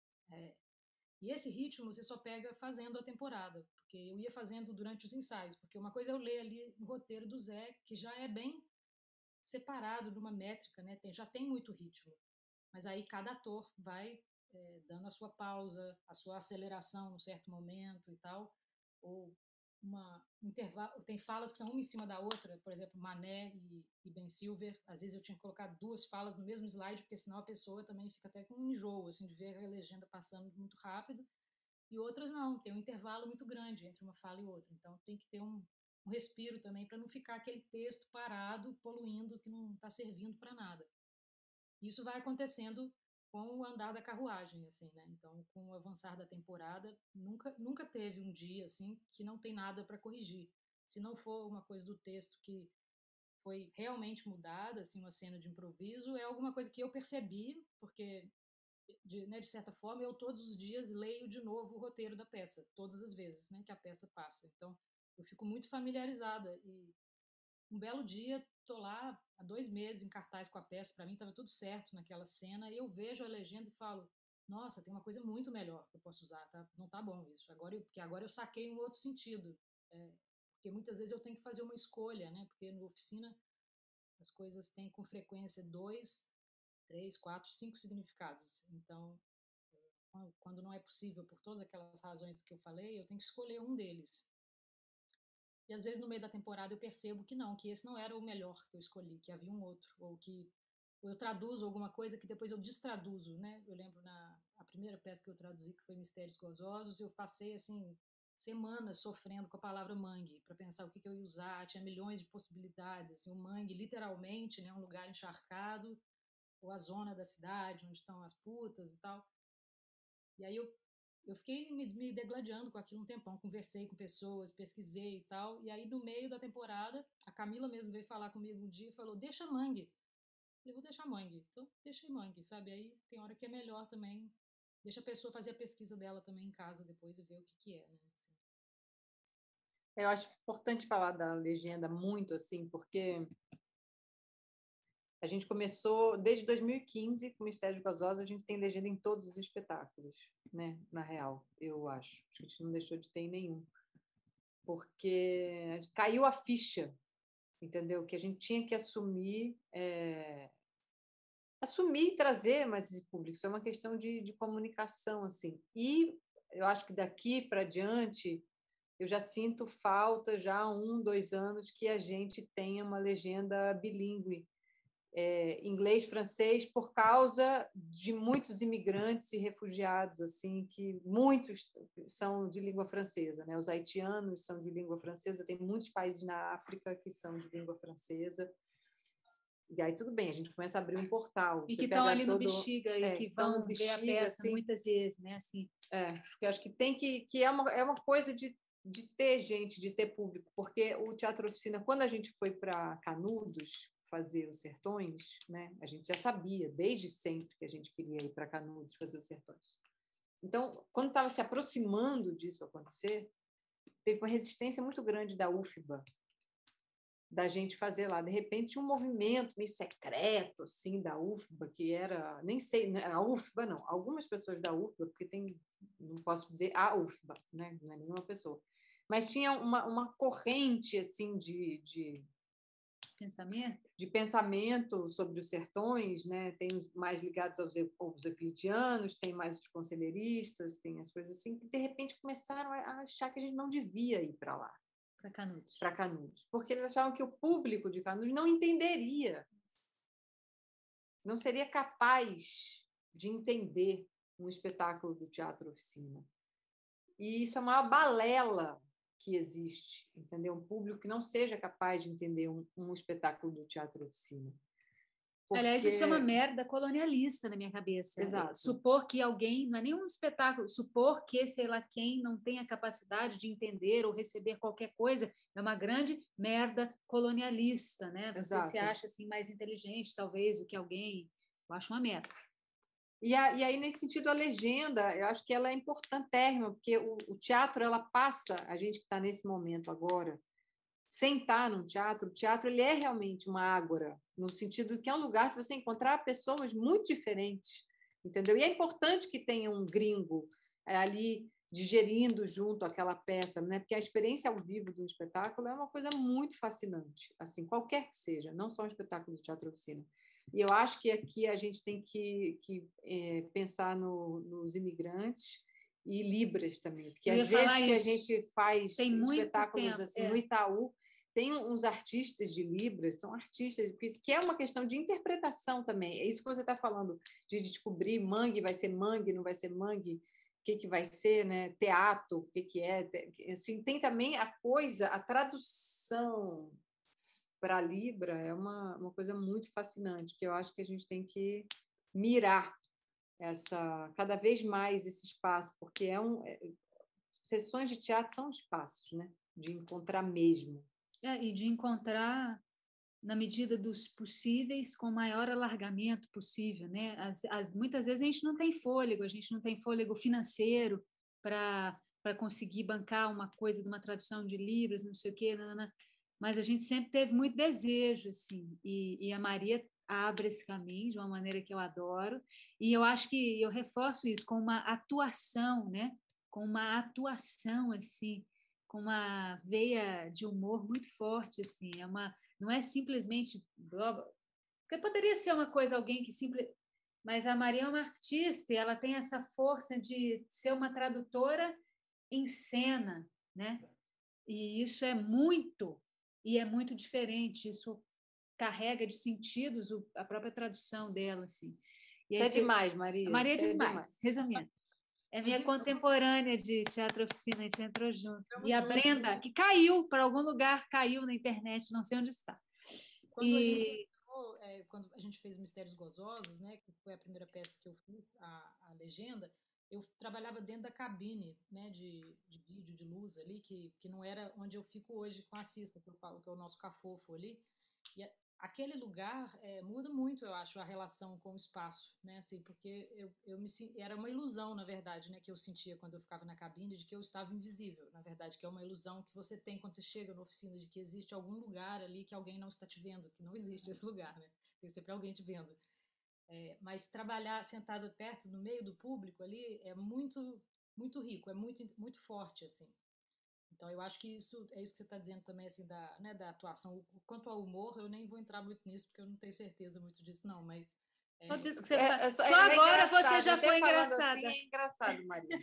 e esse ritmo você só pega fazendo a temporada, porque eu ia fazendo durante os ensaios, porque uma coisa é eu ler ali no roteiro do Zé, que já é bem separado de uma métrica, né? Já tem muito ritmo, mas aí cada ator vai dando a sua pausa, a sua aceleração num certo momento e tal, ou intervalo, tem falas que são uma em cima da outra, por exemplo, Mané e Ben Silver, às vezes eu tinha que colocar duas falas no mesmo slide, porque senão a pessoa também fica até com um enjoo, assim, de ver a legenda passando muito rápido, e outras não, tem um intervalo muito grande entre uma fala e outra, então tem que ter um respiro também para não ficar aquele texto parado, poluindo, que não está servindo para nada. Isso vai acontecendo com o andar da carruagem, assim, né? Então, com o avançar da temporada, nunca teve um dia assim que não tem nada para corrigir. Se não for uma coisa do texto que foi realmente mudada, assim, uma cena de improviso, é alguma coisa que eu percebi, porque de certa forma eu todos os dias leio de novo o roteiro da peça, todas as vezes, né, que a peça passa. Então, eu fico muito familiarizada e um belo dia, tô lá há 2 meses em cartaz com a peça, para mim estava tudo certo naquela cena, e eu vejo a legenda e falo, nossa, tem uma coisa muito melhor que eu posso usar, tá? Não tá bom isso, porque agora eu saquei um outro sentido, porque muitas vezes eu tenho que fazer uma escolha, né? Porque na oficina as coisas têm com frequência 2, 3, 4, 5 significados, então quando não é possível por todas aquelas razões que eu falei, eu tenho que escolher um deles. E às vezes no meio da temporada eu percebo que não, que esse não era o melhor que eu escolhi, que havia um outro, ou que eu traduzo alguma coisa que depois eu destraduzo, né? Eu lembro a primeira peça que eu traduzi, que foi Mistérios Gozosos, eu passei assim semanas sofrendo com a palavra mangue, para pensar o que eu ia usar, tinha milhões de possibilidades, assim, o mangue literalmente, né, um lugar encharcado, ou a zona da cidade, onde estão as putas e tal. E aí eu fiquei me degladiando com aquilo um tempão, conversei com pessoas, pesquisei e tal, e aí no meio da temporada, a Camila mesmo veio falar comigo um dia e falou, deixa mangue. Eu vou deixar mangue, então deixei mangue, sabe? Aí tem hora que é melhor também, deixa a pessoa fazer a pesquisa dela também em casa depois e ver o que é, né? Assim. Eu acho importante falar da legenda muito, assim, porque a gente começou, desde 2015, com o Mistérios Gozosos, a gente tem legenda em todos os espetáculos, né? Na real, eu acho. A gente não deixou de ter em nenhum. Porque caiu a ficha, entendeu? Que a gente tinha que assumir e trazer mais esse público. Isso é uma questão de comunicação, assim. E eu acho que daqui para diante, eu já sinto falta, já há 1, 2 anos, que a gente tenha uma legenda bilíngue, inglês, francês, por causa de muitos imigrantes e refugiados, assim, que muitos são de língua francesa, né? Os haitianos são de língua francesa, tem muitos países na África que são de língua francesa. E aí tudo bem, a gente começa a abrir um portal. E que estão ali no Bexiga e que vão ver a peça assim, muitas vezes, né? Assim. Eu acho que tem que é uma coisa de ter gente, de ter público, porque o Teatro Oficina, quando a gente foi para Canudos fazer os Sertões, né? A gente já sabia desde sempre que a gente queria ir para Canudos fazer os Sertões. Então, quando estava se aproximando disso acontecer, teve uma resistência muito grande da UFBA, da gente fazer lá. De repente, um movimento meio secreto assim, da UFBA, que era, nem sei, a UFBA não, algumas pessoas da UFBA, porque não posso dizer a UFBA, né? Não é nenhuma pessoa, mas tinha uma corrente assim, de pensamento sobre os sertões, né? Tem os mais ligados aos euclidianos, tem mais os conselheiristas, tem as coisas assim, que de repente começaram a achar que a gente não devia ir para lá. Para Canudos. Porque eles achavam que o público de Canudos não entenderia, não seria capaz de entender um espetáculo do Teatro Oficina. E isso é a maior balela que existe, entendeu? Um público que não seja capaz de entender um espetáculo do Teatro Oficina. Porque... Aliás, isso é uma merda colonialista na minha cabeça. Exato. Supor que alguém, não é nenhum espetáculo, supor que, sei lá, quem não tem a capacidade de entender ou receber qualquer coisa, é uma grande merda colonialista, né? Você Exato. se acha assim, mais inteligente, talvez, do que alguém. Eu acho uma merda. E aí, nesse sentido, a legenda, eu acho que ela é importantérrima, porque o teatro, ela passa, a gente que está nesse momento agora, sem estar num teatro, o teatro ele é realmente uma ágora, no sentido que é um lugar que você encontrar pessoas muito diferentes, entendeu? E é importante que tenha um gringo ali digerindo junto aquela peça, né? Porque a experiência ao vivo de um espetáculo é uma coisa muito fascinante, assim, qualquer que seja, não só um espetáculo de Teatro Oficina. E eu acho que aqui a gente tem que pensar nos imigrantes e Libras também, porque às vezes que a gente faz espetáculos assim, no Itaú, tem uns artistas de Libras, são artistas, que é uma questão de interpretação também. É isso que você está falando, de descobrir mangue, vai ser mangue, não vai ser mangue, o que vai ser, né? Teatro, o que é. Assim, tem também a tradução para a Libra é uma coisa muito fascinante, que eu acho que a gente tem que mirar cada vez mais esse espaço, porque sessões de teatro são espaços, né? De encontrar mesmo. E de encontrar, na medida dos possíveis, com o maior alargamento possível, né? Muitas vezes a gente não tem fôlego financeiro para conseguir bancar uma coisa de uma tradução de Libras, não sei o quê, mas a gente sempre teve muito desejo, assim, e a Maria abre esse caminho de uma maneira que eu adoro, e eu acho que eu reforço isso com uma atuação, né? Com uma atuação, assim, com uma veia de humor muito forte, assim, não é simplesmente... Porque poderia ser uma coisa, alguém que mas a Maria é uma artista, e ela tem essa força de ser uma tradutora em cena, né? E isso é muito diferente, isso carrega de sentidos a própria tradução dela, assim. Isso é demais, Maria. A Maria é demais, resumindo. É minha contemporânea de Teatro Oficina, a gente entrou junto. E a Brenda, que caiu para algum lugar, caiu na internet, não sei onde está. Quando a gente entrou, igual quando a gente fez Mistérios Gozosos, né, que foi a primeira peça que eu fiz, a legenda, eu trabalhava dentro da cabine, né, de vídeo, de luz ali, que não era onde eu fico hoje com a Cissa, que eu falo que é o nosso cafofo ali. E aquele lugar muda muito, eu acho, a relação com o espaço, né, assim, porque era uma ilusão, na verdade, né, que eu sentia quando eu ficava na cabine, de que eu estava invisível, na verdade, que é uma ilusão que você tem quando você chega na oficina, de que existe algum lugar ali que alguém não está te vendo, que não existe esse lugar, né, tem sempre alguém te vendo. Mas trabalhar sentado perto, no meio do público ali, é muito, muito rico, é muito, muito forte, assim. Então, eu acho que isso que você está dizendo também, assim, da atuação. Quanto ao humor, eu nem vou entrar muito nisso, porque eu não tenho certeza muito disso, não, mas... Só disso que você só agora você já foi engraçada. Assim, é engraçado, Maria.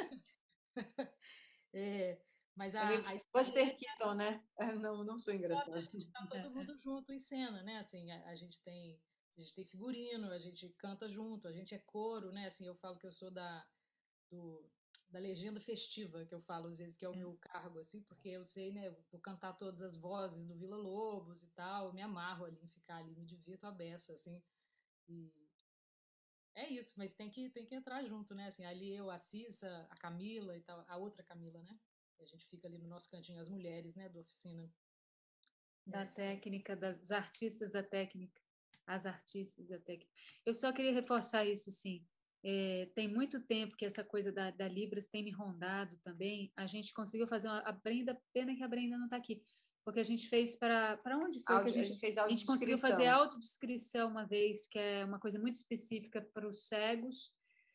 Mas Buster Keaton, né? Não sou engraçada. A gente está todo mundo junto em cena, né? Assim, a gente tem figurino, a gente canta junto, a gente é coro, né? Assim, eu falo que eu sou da legenda festiva, que eu falo às vezes que é o meu cargo, assim, porque eu sei, né? Eu vou cantar todas as vozes do Vila Lobos e tal, eu me amarro ali em ficar ali, me divirto a beça, assim. E é isso, mas tem que entrar junto, né? Assim, ali eu, a Cissa, a Camila e tal, a outra Camila, né? A gente fica ali no nosso cantinho, as mulheres, né, da oficina. Da técnica, dos artistas da técnica, as artistas da técnica. Eu só queria reforçar isso, sim. Tem muito tempo que essa coisa da Libras tem me rondado também. A gente conseguiu fazer a Brenda, pena que a Brenda não está aqui, porque a gente fez para onde foi que a gente fez a gente conseguiu fazer autodescrição uma vez, que é uma coisa muito específica para os cegos.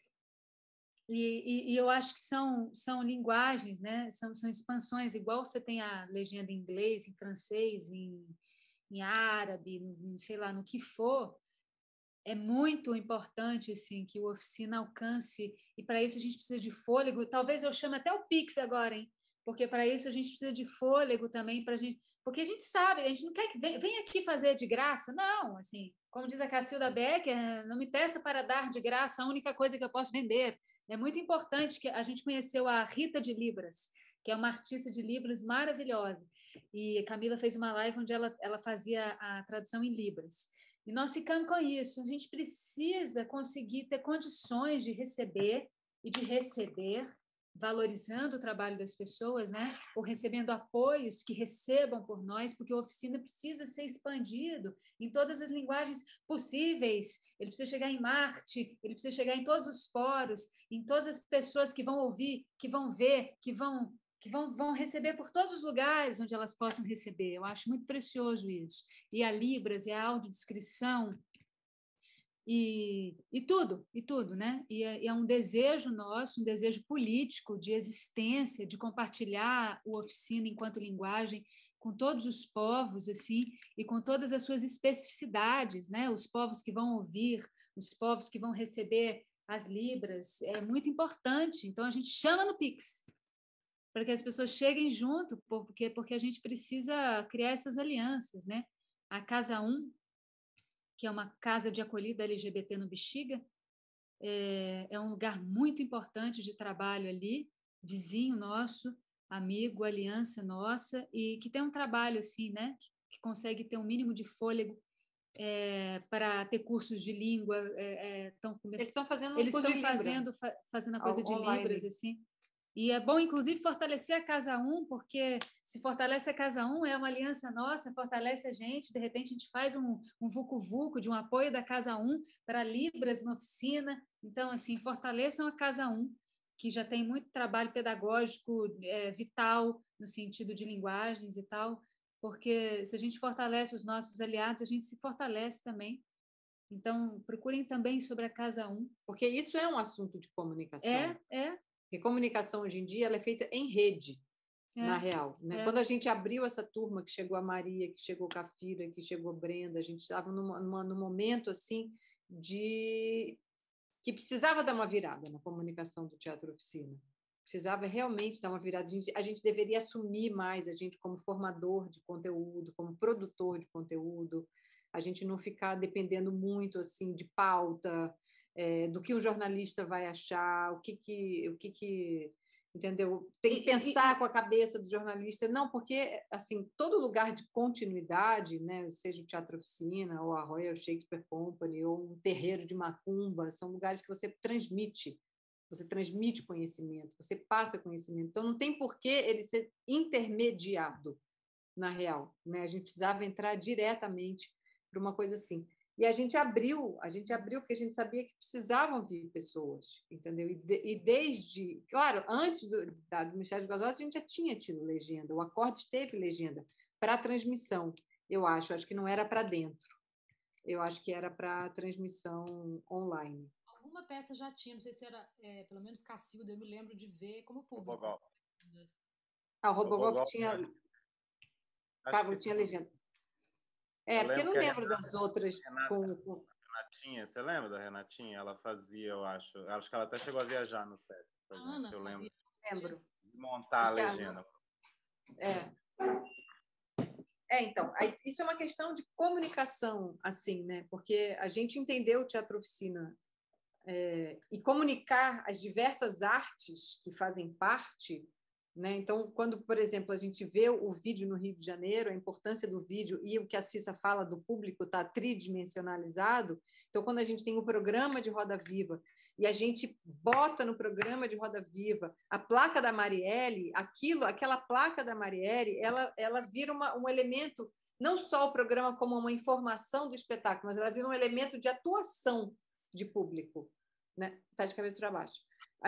E eu acho que são linguagens, né? São expansões, igual você tem a legenda em inglês, em francês, em árabe, sei lá, no que for. É muito importante assim, que o Oficina alcance, e para isso a gente precisa de fôlego. Talvez eu chame até o Pix agora, hein? Porque para isso a gente precisa de fôlego também, porque a gente sabe, a gente não quer que venha aqui fazer de graça, não. Assim, como diz a Cacilda Becker, não me peça para dar de graça a única coisa que eu posso vender. É muito importante que a gente conheceu a Rita de Libras, que é uma artista de Libras maravilhosa, e a Camila fez uma live onde ela fazia a tradução em Libras. E nós ficamos com isso. A gente precisa conseguir ter condições de receber e de receber, valorizando o trabalho das pessoas, né? Ou recebendo apoios que recebam por nós, porque a oficina precisa ser expandido em todas as linguagens possíveis. Ele precisa chegar em Marte, ele precisa chegar em todos os poros, em todas as pessoas que vão ouvir, que vão ver, que vão receber por todos os lugares onde elas possam receber. Eu acho muito precioso isso. E a Libras, e a audiodescrição, e tudo, né? E é um desejo nosso, um desejo político de existência, de compartilhar o Oficina enquanto linguagem com todos os povos, assim, e com todas as suas especificidades, né? Os povos que vão ouvir, os povos que vão receber as Libras, é muito importante. Então, a gente chama no Pix, para que as pessoas cheguem junto, porque a gente precisa criar essas alianças, né? A Casa 1, que é uma casa de acolhida LGBT no Bexiga, é um lugar muito importante de trabalho ali, vizinho nosso, amigo, aliança nossa, e que tem um trabalho assim, né? Que consegue ter um mínimo de fôlego para ter cursos de língua. Eles estão fazendo eles estão fazendo a coisa de Libras, assim. E é bom, inclusive, fortalecer a Casa 1, porque se fortalece a Casa 1, é uma aliança nossa, fortalece a gente, de repente a gente faz um vucu-vucu de um apoio da Casa 1 para Libras na oficina. Então, assim, fortaleçam a Casa 1, que já tem muito trabalho pedagógico vital no sentido de linguagens e tal, porque se a gente fortalece os nossos aliados, a gente se fortalece também. Então, procurem também sobre a Casa 1. Porque isso é um assunto de comunicação. É. Porque comunicação hoje em dia ela é feita em rede, na real. Né? Quando a gente abriu essa turma, que chegou a Maria, que chegou a Cafira, que chegou a Brenda, a gente estava num momento assim que precisava dar uma virada na comunicação do Teatro Oficina. Precisava realmente dar uma virada. A gente deveria assumir mais a gente como formador de conteúdo, como produtor de conteúdo, a gente não ficar dependendo muito assim de pauta, do que o jornalista vai achar, o que entendeu? Tem que pensar com a cabeça do jornalista. Não, porque, assim, todo lugar de continuidade, né, seja o Teatro Oficina, ou a Royal Shakespeare Company, ou um terreiro de macumba, são lugares que você transmite conhecimento, você passa conhecimento. Então, não tem por que ele ser intermediado, na real, né? A gente precisava entrar diretamente para uma coisa assim. E a gente abriu porque a gente sabia que precisavam vir pessoas, entendeu? E desde, claro, antes do Michel de Gazosa, a gente já tinha tido legenda, o Acordes teve legenda para transmissão, eu acho que não era para dentro, eu acho que era para transmissão online. Alguma peça já tinha, não sei se era, pelo menos Cacilda, eu me lembro de ver como público. Robogol. O Robogol tinha legenda. Porque eu não lembro das outras. Renatinha, você lembra da Renatinha? Ela fazia, eu acho que ela até chegou a viajar no set. Ana eu fazia. Lembro. Montar a legenda. Então, isso é uma questão de comunicação, assim, né? Porque a gente entendeu o Teatro Oficina e comunicar as diversas artes que fazem parte, né? Então, quando, por exemplo, a gente vê o vídeo no Rio de Janeiro, a importância do vídeo e o que a Cissa fala do público está tridimensionalizado. Então, quando a gente tem o programa de Roda Viva e a gente bota no programa de Roda Viva a placa da Marielle, aquela placa da Marielle, ela vira um elemento, não só o programa como uma informação do espetáculo, mas ela vira um elemento de atuação de público, né? Tá de cabeça para baixo.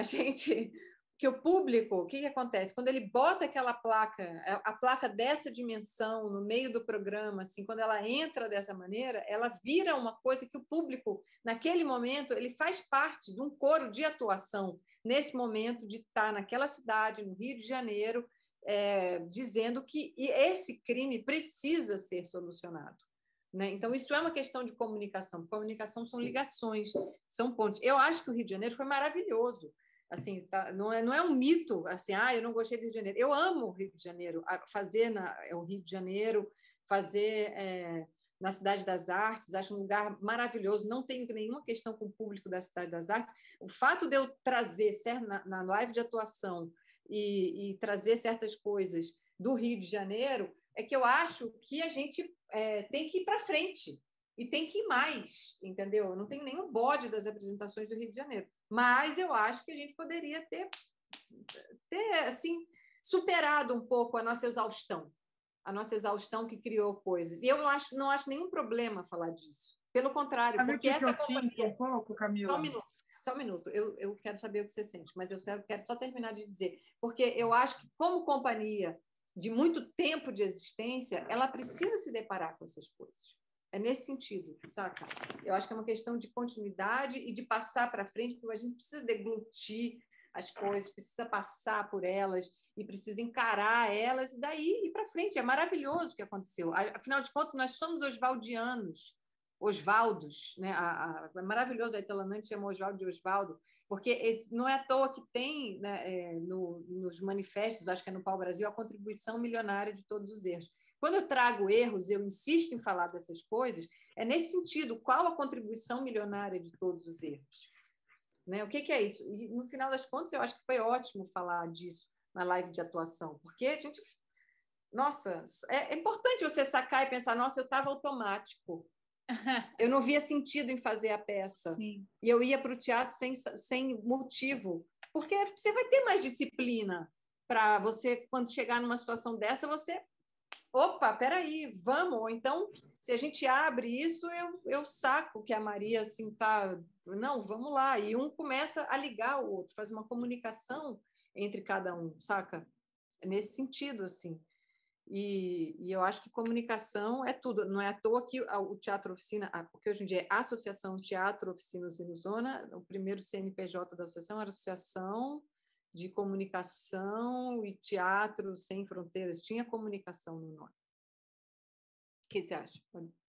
Que o público, o que acontece? Quando ele bota aquela placa, a placa dessa dimensão no meio do programa, assim, quando ela entra dessa maneira, ela vira uma coisa que o público, naquele momento, ele faz parte de um coro de atuação, nesse momento de estar naquela cidade, no Rio de Janeiro, dizendo que esse crime precisa ser solucionado. Né? Então, isso é uma questão de comunicação. Comunicação são ligações, são pontes. Eu acho que o Rio de Janeiro foi maravilhoso. Assim, não é um mito, assim, eu não gostei do Rio de Janeiro. Eu amo o Rio de Janeiro, fazer o Rio de Janeiro, fazer na Cidade das Artes, acho um lugar maravilhoso, não tenho nenhuma questão com o público da Cidade das Artes. O fato de eu trazer na live de atuação e trazer certas coisas do Rio de Janeiro é que eu acho que a gente tem que ir para frente. E tem que ir mais, entendeu? Eu não tenho nenhum bode das apresentações do Rio de Janeiro. Mas eu acho que a gente poderia ter assim, superado um pouco a nossa exaustão que criou coisas. E eu não acho nenhum problema falar disso. Pelo contrário, porque essa eu sinto um pouco, Camila. Só um minuto. Eu quero saber o que você sente, mas eu quero só terminar de dizer. Porque eu acho que, como companhia de muito tempo de existência, ela precisa se deparar com essas coisas. É nesse sentido, saca? Eu acho que é uma questão de continuidade e de passar para frente, porque a gente precisa deglutir as coisas, precisa passar por elas e precisa encarar elas e daí ir para frente. É maravilhoso o que aconteceu. Afinal de contas, nós somos Osvaldos, né? É maravilhoso, a Italanante chama Osvaldo de Osvaldo, porque não é à toa que tem, né, nos manifestos, acho que é no Pau Brasil, a contribuição milionária de todos os erros. Quando eu trago erros, eu insisto em falar dessas coisas, é nesse sentido, qual a contribuição milionária de todos os erros? Né? O que é isso? E, no final das contas, eu acho que foi ótimo falar disso na live de atuação, porque a gente... Nossa, é importante você sacar e pensar, nossa, eu estava automático. Eu não via sentido em fazer a peça. Sim. E eu ia para o teatro sem motivo, porque você vai ter mais disciplina para você, quando chegar numa situação dessa, você... Opa, peraí, vamos. Ou então, se a gente abre isso, eu saco que a Maria assim tá. Não, vamos lá. E um começa a ligar o outro, faz uma comunicação entre cada um, saca? É nesse sentido, assim. E eu acho que comunicação é tudo. Não é à toa que o Teatro Oficina, porque hoje em dia é a Associação Teatro Oficina Zona, o primeiro CNPJ da associação era a Associação de Comunicação e Teatro Sem Fronteiras. Tinha comunicação no nome. O que você acha?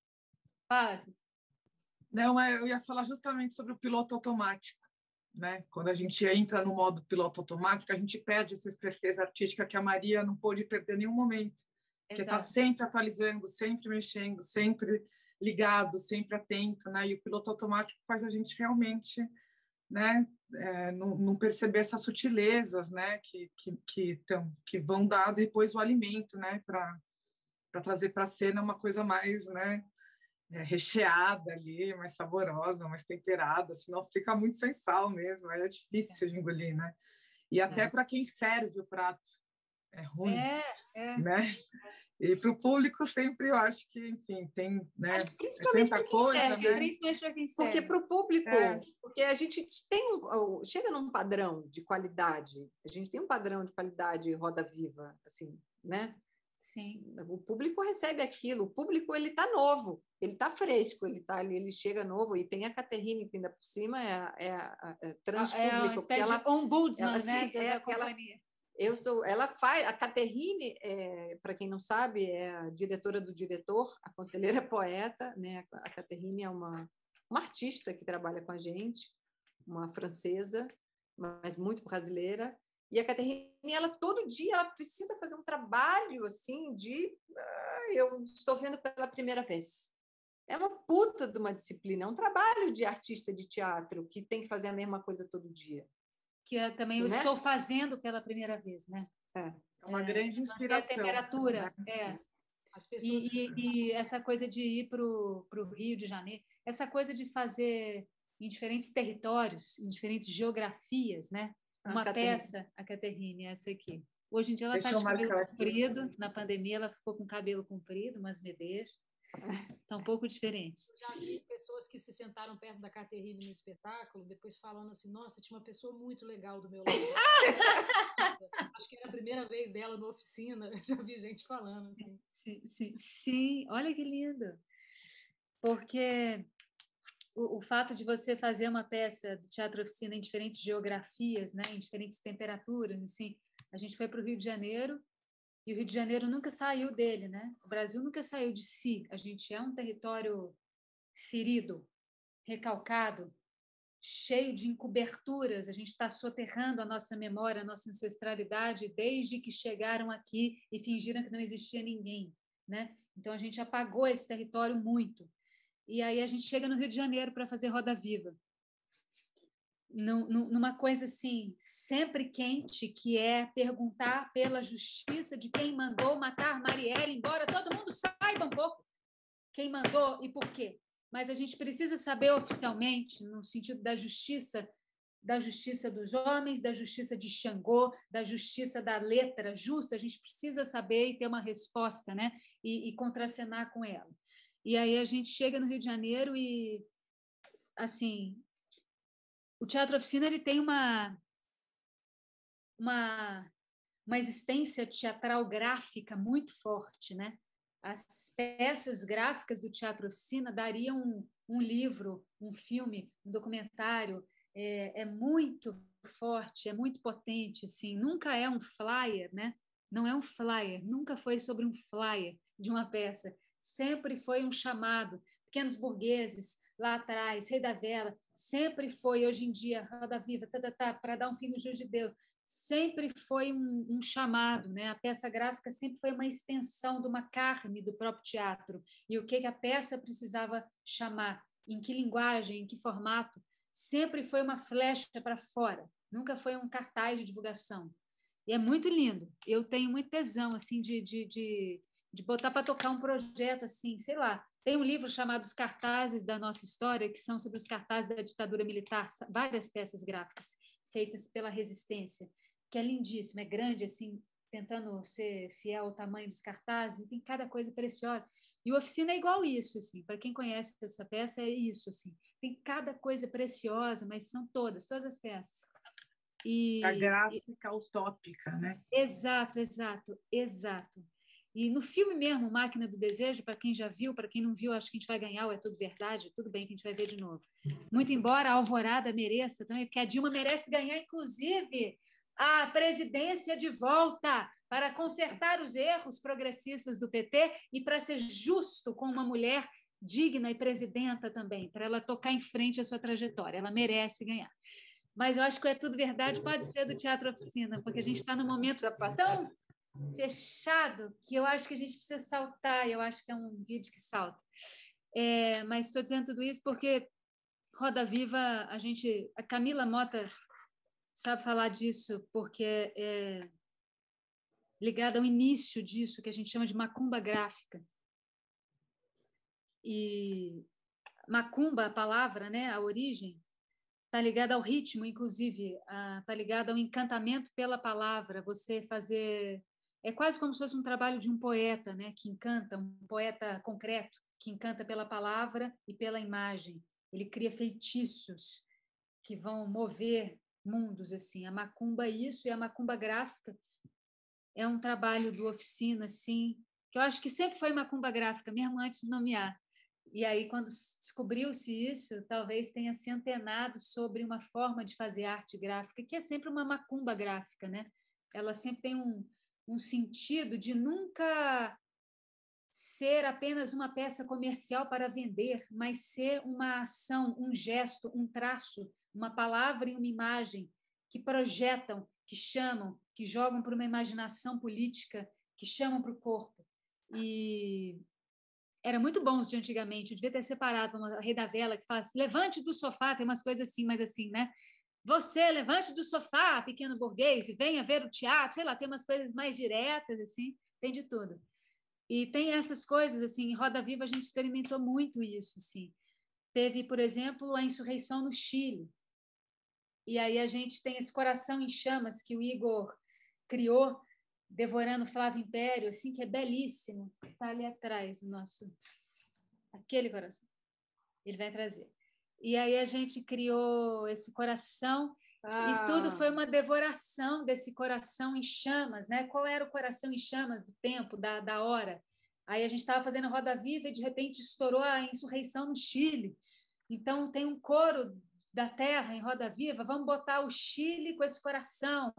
Não, eu ia falar justamente sobre o piloto automático. Né? Quando a gente entra no modo piloto automático, a gente perde essa esperteza artística que a Maria não pôde perder em nenhum momento. Que está sempre atualizando, sempre mexendo, sempre ligado, sempre atento. Né? E o piloto automático faz a gente realmente... né, não perceber essas sutilezas, né, que vão dar depois o alimento, né, para trazer para a cena uma coisa mais, né, recheada ali, mais saborosa, mais temperada, senão fica muito sem sal mesmo, aí é difícil de engolir, né? E até para quem serve o prato é ruim, né? E para o público sempre eu acho que, enfim, tem, né? Principalmente tanta coisa, né? Principalmente para quem serve. Porque para o público, porque a gente chega num padrão de qualidade, a gente tem um padrão de qualidade Roda Viva, assim, né? Sim. O público recebe aquilo, o público ele está novo, ele está fresco, ele está ali, ele chega novo, e tem a Caterine que ainda por cima é transpúblico. É uma espécie de ombudsman, né, da companhia. Ela faz, a Caterine, para quem não sabe, é a diretora do diretor, a conselheira poeta, né? A Caterine é uma artista que trabalha com a gente, uma francesa, mas muito brasileira. E a Caterine, ela todo dia ela precisa fazer um trabalho assim eu estou vendo pela primeira vez. É uma puta de uma disciplina, é um trabalho de artista de teatro que tem que fazer a mesma coisa todo dia. Que também eu estou fazendo pela primeira vez, né? É uma grande inspiração. A temperatura, As pessoas e essa coisa de ir para o Rio de Janeiro, essa coisa de fazer em diferentes territórios, em diferentes geografias, né? Uma peça, a Caterine, essa aqui. Hoje em dia ela está de cabelo comprido, na pandemia ela ficou com cabelo comprido, umas medeiras. Está um pouco diferente. Eu já vi pessoas que se sentaram perto da Caterine no espetáculo, depois falando assim, nossa, tinha uma pessoa muito legal do meu lado. Acho que era a primeira vez dela na oficina, eu já vi gente falando assim. Sim, olha que lindo. Porque o fato de você fazer uma peça do Teatro Oficina em diferentes geografias, né, em diferentes temperaturas, assim, a gente foi para o Rio de Janeiro, e o Rio de Janeiro nunca saiu dele, né? O Brasil nunca saiu de si. A gente é um território ferido, recalcado, cheio de encoberturas. A gente está soterrando a nossa memória, a nossa ancestralidade desde que chegaram aqui e fingiram que não existia ninguém, né? Então a gente apagou esse território muito. E aí a gente chega no Rio de Janeiro para fazer Roda Viva. Numa coisa assim, sempre quente, que é perguntar pela justiça de quem mandou matar Marielle, embora todo mundo saiba um pouco quem mandou e por quê. Mas a gente precisa saber oficialmente, no sentido da justiça dos homens, da justiça de Xangô, da justiça da letra justa, a gente precisa saber e ter uma resposta, né? E contracenar com ela. E aí a gente chega no Rio de Janeiro e, assim, o Teatro Oficina ele tem uma existência teatral gráfica muito forte, né? As peças gráficas do Teatro Oficina dariam um livro, um filme, um documentário. É muito forte, é muito potente, assim. Nunca é um flyer, né? Não é um flyer, nunca foi sobre um flyer de uma peça. Sempre foi um chamado. Pequenos Burgueses, lá atrás, Rei da Vela, sempre foi, hoje em dia, Roda Viva, para dar um fim no Juiz de Deus, sempre foi um chamado, né? A peça gráfica sempre foi uma extensão de uma carne do próprio teatro. E o que a peça precisava chamar, em que linguagem, em que formato, sempre foi uma flecha para fora, nunca foi um cartaz de divulgação. E é muito lindo. Eu tenho muito tesão assim, de botar para tocar um projeto assim, sei lá. Tem um livro chamado Os Cartazes da Nossa História, que são sobre os cartazes da ditadura militar, várias peças gráficas feitas pela resistência, que é lindíssimo, é grande, assim, tentando ser fiel ao tamanho dos cartazes, tem cada coisa preciosa. E o Oficina é igual isso, assim, para quem conhece essa peça, é isso, assim, tem cada coisa preciosa, mas são todas as peças. A gráfica utópica, né? Exato. E no filme mesmo, Máquina do Desejo, para quem já viu, para quem não viu, acho que a gente vai ganhar, É Tudo Verdade, tudo bem que a gente vai ver de novo. Muito embora a Alvorada mereça também, porque a Dilma merece ganhar, inclusive, a presidência de volta para consertar os erros progressistas do PT e para ser justo com uma mulher digna e presidenta também, para ela tocar em frente a sua trajetória. Ela merece ganhar. Mas eu acho que É Tudo Verdade pode ser do Teatro Oficina, porque a gente está num momento tão fechado que eu acho que a gente precisa saltar, eu acho que é um vídeo que salta. Mas estou dizendo tudo isso porque Roda Viva, a Camila Mota sabe falar disso, porque é ligada ao início disso, que a gente chama de macumba gráfica. E macumba, a palavra, né, a origem, está ligada ao ritmo, inclusive, está ligada ao encantamento pela palavra, você fazer... É quase como se fosse um trabalho de um poeta, né, que encanta, um poeta concreto, que encanta pela palavra e pela imagem. Ele cria feitiços que vão mover mundos, assim. A macumba isso, e a macumba gráfica é um trabalho do Oficina, assim, que eu acho que sempre foi macumba gráfica, mesmo antes de nomear. E aí, quando descobriu-se isso, talvez tenha se antenado sobre uma forma de fazer arte gráfica, que é sempre uma macumba gráfica, né? Ela sempre tem um sentido de nunca ser apenas uma peça comercial para vender, mas ser uma ação, um gesto, um traço, uma palavra e uma imagem que projetam, que chamam, que jogam para uma imaginação política, que chamam para o corpo. E era muito bom os de antigamente, eu devia ter separado uma Rei da Vela, que fala assim, levante do sofá, tem umas coisas assim, mas assim, né? Você, levante do sofá, pequeno burguês, e venha ver o teatro, sei lá, tem umas coisas mais diretas, assim, tem de tudo. E tem essas coisas, assim, em Roda Viva a gente experimentou muito isso, assim. Teve, por exemplo, a insurreição no Chile. E aí a gente tem esse Coração em Chamas que o Igor criou, devorando Flávio Império, assim, que é belíssimo. Está ali atrás o nosso... Aquele coração. Ele vai trazer. E aí a gente criou esse coração e tudo foi uma devoração desse coração em chamas, né? Qual era o coração em chamas do tempo, da hora? Aí a gente estava fazendo Roda Viva e de repente estourou a insurreição no Chile. Então tem um coro da terra em Roda Viva, vamos botar o Chile com esse coração.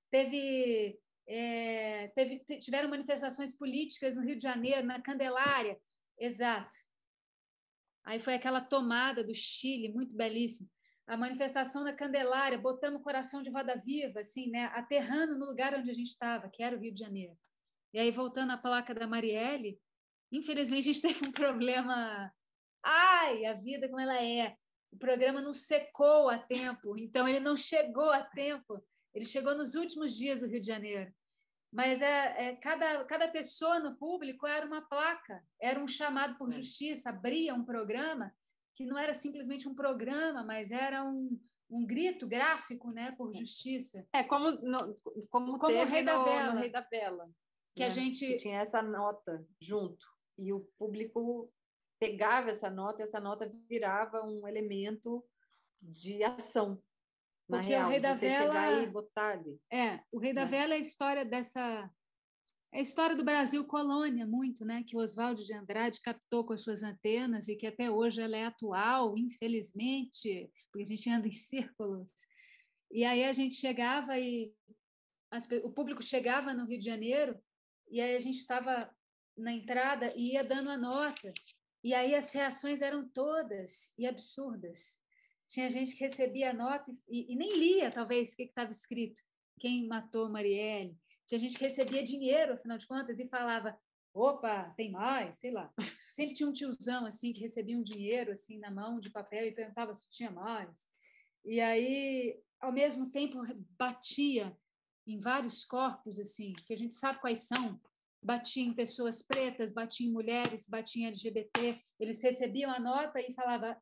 Tiveram manifestações políticas no Rio de Janeiro, na Candelária. Exato. Aí foi aquela tomada do Chile, muito belíssimo. A manifestação da Candelária, botamos o coração de Roda Viva, assim, né? Aterrando no lugar onde a gente estava, que era o Rio de Janeiro. E aí, voltando à placa da Marielle, infelizmente a gente teve um problema. Ai, a vida como ela é. O programa não secou a tempo, então ele não chegou a tempo. Ele chegou nos últimos dias do Rio de Janeiro. Mas cada pessoa no público era uma placa, era um chamado por justiça, abria um programa que não era simplesmente um programa, mas era um grito gráfico, né, por justiça. Como teve o Rei da Vela. No Rei da Vela. Que a gente... Que tinha essa nota junto, e o público pegava essa nota, e essa nota virava um elemento de ação. Porque real, o Rei da Vela... chegar e botar ali. O Rei da Vela é a história dessa... É a história do Brasil colônia, muito, né? Que Oswaldo de Andrade captou com as suas antenas e que até hoje ela é atual, infelizmente, porque a gente anda em círculos. E aí a gente chegava e... o público chegava no Rio de Janeiro e aí a gente estava na entrada e ia dando a nota. E aí as reações eram todas e absurdas. Tinha gente que recebia a nota e nem lia, talvez, o que estava escrito. Quem matou Marielle? Tinha gente que recebia dinheiro, afinal de contas, e falava, opa, tem mais, sei lá. Sempre tinha um tiozão, assim, que recebia um dinheiro, assim, na mão de papel e perguntava se tinha mais. E aí, ao mesmo tempo, batia em vários corpos, assim, que a gente sabe quais são. Batia em pessoas pretas, batia em mulheres, batia em LGBT. Eles recebiam a nota e falavam,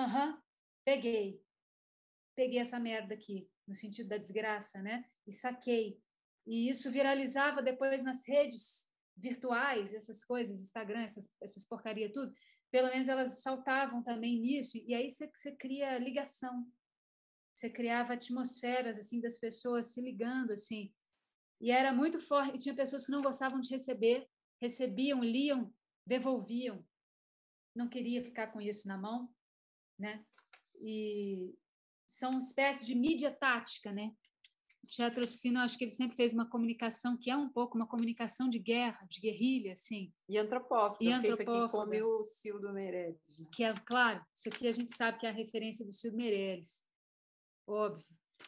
peguei essa merda aqui, no sentido da desgraça, né? E saquei. E isso viralizava depois nas redes virtuais, essas coisas, Instagram, essas porcaria tudo. Pelo menos elas saltavam também nisso. E aí você cria ligação. Você criava atmosferas assim das pessoas se ligando assim. E era muito forte. E tinha pessoas que não gostavam de receber, recebiam, liam, devolviam. Não queria ficar com isso na mão, né? E são uma espécie de mídia tática, né? O Teatro Oficina, eu acho que ele sempre fez uma comunicação que é um pouco uma comunicação de guerra, de guerrilha, assim. E antropófaga, porque isso aqui come o Cildo Meirelles. Né? Que é, claro, isso aqui a gente sabe que é a referência do Cildo Meirelles, óbvio.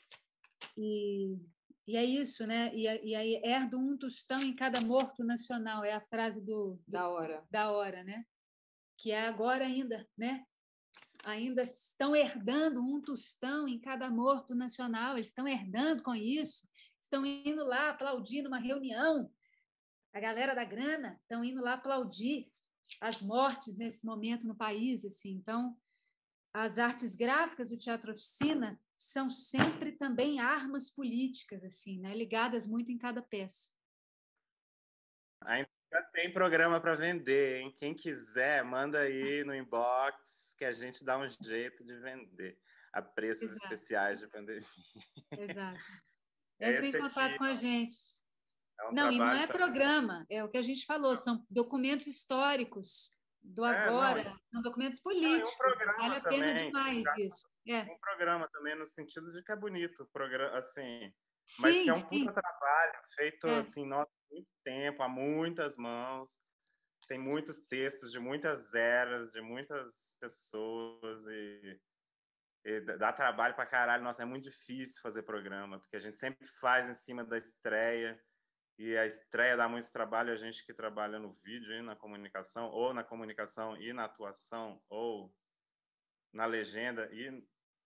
E é isso, né? E aí, erdo um tostão em cada morto nacional, é a frase da hora, né? Que é agora ainda, né? ainda estão herdando um tostão em cada morto nacional, eles estão herdando com isso, estão indo lá aplaudir numa reunião, a galera da grana estão indo lá aplaudir as mortes nesse momento no país, assim. Então, as artes gráficas do Teatro Oficina são sempre também armas políticas, assim, né? Ligadas muito em cada peça. Ainda tem programa para vender, hein? Quem quiser, manda aí no inbox que a gente dá um jeito de vender a preços especiais de pandemia. Exato. Entre em contato com a gente. Não, e não é programa, é o que a gente falou, são documentos históricos do agora, são documentos políticos. Vale a pena demais isso. Um programa também, no sentido de que é bonito, programa, assim, mas que é um puta trabalho feito assim, nossa, muito tempo, há muitas mãos, tem muitos textos de muitas eras, de muitas pessoas e dá trabalho pra caralho. Nossa, é muito difícil fazer programa, porque a gente sempre faz em cima da estreia, e a estreia dá muito trabalho a gente que trabalha no vídeo e na comunicação, ou na comunicação e na atuação, ou na legenda e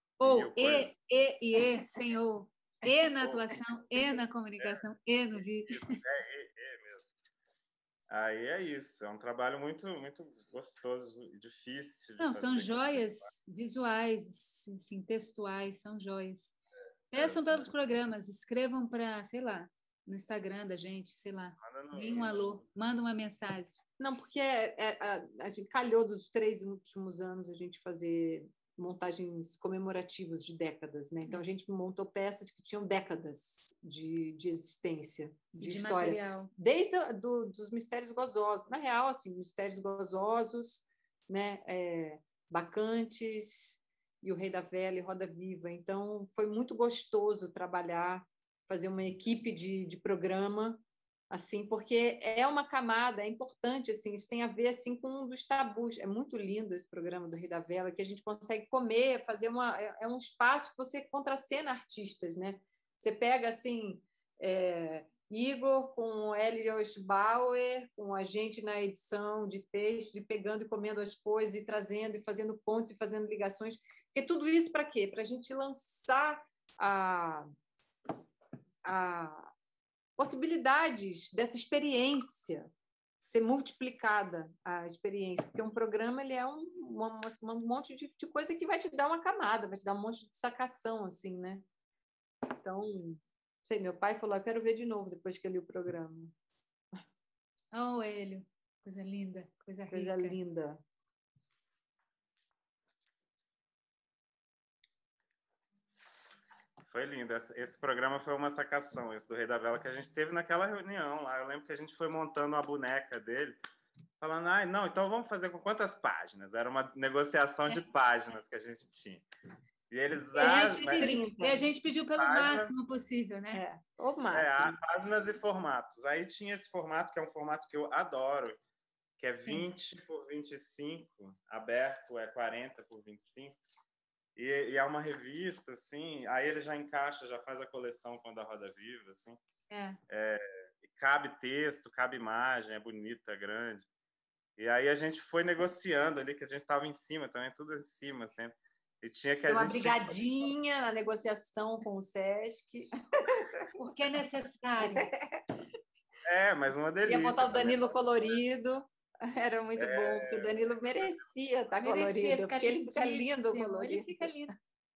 senhor, e na atuação, e na comunicação, e no vídeo. Mesmo. Aí é isso, é um trabalho muito, muito gostoso e difícil. Não, são joias visuais, assim, textuais, são joias. Peçam pelos programas, escrevam para, sei lá, no Instagram da gente, sei lá, deem um alô, manda uma mensagem. Não, porque a gente calhou dos 3 últimos anos a gente fazer montagens comemorativas de décadas, né? Então a gente montou peças que tinham décadas de existência, de história, material. Desde dos Mistérios Gozosos, na real, assim, Mistérios Gozosos, né? Bacantes e o Rei da Vela e Roda Viva. Então foi muito gostoso trabalhar, fazer uma equipe de programa, assim, porque é uma camada, é importante, assim, isso tem a ver assim com um dos tabus. É muito lindo esse programa do Rei da Vela, que a gente consegue comer, fazer é um espaço que você contracena artistas, né? Você pega assim Igor com Elios Bauer, com a gente na edição de textos, e pegando e comendo as coisas e trazendo e fazendo pontes e fazendo ligações, porque tudo isso para quê? Para a gente lançar a possibilidades dessa experiência ser multiplicada, a experiência, porque um programa ele é um monte de coisa que vai te dar uma camada, vai te dar um monte de sacação, assim, né? Então, não sei, meu pai falou, eu quero ver de novo depois que eu li o programa. Oh, Hélio, coisa linda, coisa rica. Coisa linda. Foi lindo. Esse programa foi uma sacação, esse do Rei da Vela, que a gente teve naquela reunião lá. Eu lembro que a gente foi montando uma boneca dele, falando, não, então vamos fazer com quantas páginas? Era uma negociação de páginas que a gente tinha. E eles... E a gente pediu pelo máximo possível, né? O máximo. Páginas e formatos. Aí tinha esse formato, que é um formato que eu adoro, que é 20 por 25, aberto é 40 por 25. E é uma revista, assim, aí ele já encaixa, já faz a coleção quando a Roda Viva, assim. Cabe texto, cabe imagem, é bonita, é grande. E aí a gente foi negociando ali, que a gente estava em cima também, tudo em cima sempre. E tinha que uma brigadinha na negociação com o Sesc. Porque é necessário. Mas uma delícia. Ia botar o Danilo colorido. Era muito bom, porque o Danilo merecia estar colorido, porque ele fica lindo colorido. Ele fica lindo.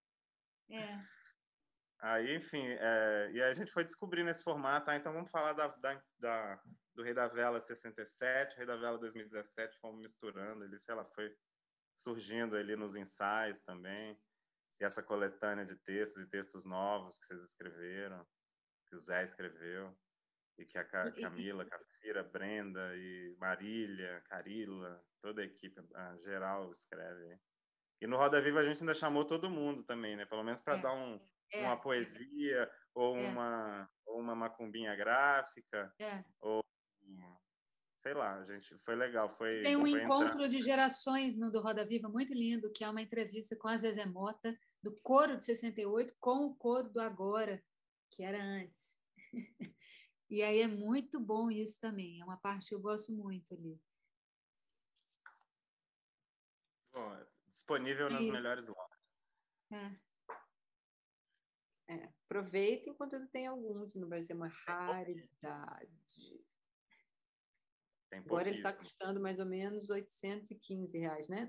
Aí, enfim, e a gente foi descobrindo esse formato. Então vamos falar do Rei da Vela 67, Rei da Vela 2017, fomos misturando, ele, sei lá, foi surgindo ali nos ensaios também, e essa coletânea de textos novos que vocês escreveram, que o Zé escreveu, e que a Camila, Cafira, Brenda e Marília, Carila, toda a equipe geral escreve. E no Roda Viva a gente ainda chamou todo mundo também, né? Pelo menos para dar uma poesia, ou uma macumbinha gráfica, ou sei lá, gente, foi legal. Tem um encontro de gerações no do Roda Viva muito lindo, que é uma entrevista com a Zezé Mota, do coro de 68, com o coro do agora, que era antes. E aí é muito bom isso também, é uma parte que eu gosto muito ali. Bom, disponível nas melhores lojas. Aproveita enquanto ele tem alguns, não vai ser uma raridade. Agora ele está custando mais ou menos R$815, né?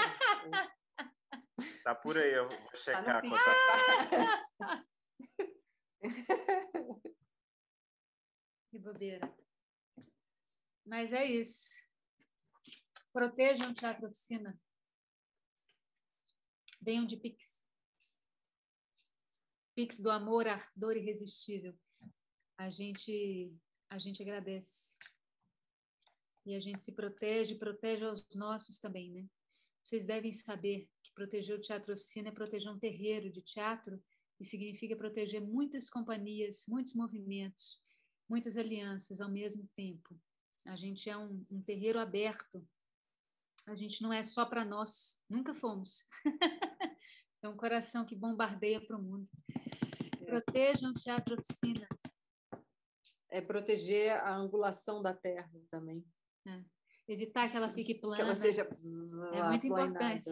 Tá por aí, eu vou checar a cotação. Que bobeira. Mas é isso. Protejam o Teatro Oficina. Venham de Pix. Pix do amor, ardor irresistível. A gente agradece. E a gente se protege aos nossos também, né? Vocês devem saber que proteger o Teatro Oficina é proteger um terreiro de teatro e significa proteger muitas companhias, muitos movimentos, muitas alianças ao mesmo tempo. A gente é um terreiro aberto. A gente não é só para nós, nunca fomos. É um coração que bombardeia para o mundo. Protejam o Teatro Oficina. É proteger a angulação da terra também. Evitar que ela fique plana. Que ela seja é muito importante.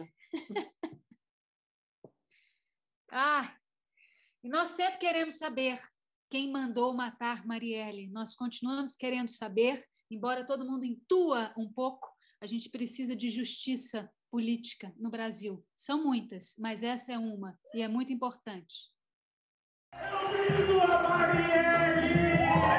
E nós sempre queremos saber quem mandou matar Marielle. Nós continuamos querendo saber, embora todo mundo intua um pouco, a gente precisa de justiça política no Brasil. São muitas, mas essa é uma, e é muito importante. Eu ligo a Marielle!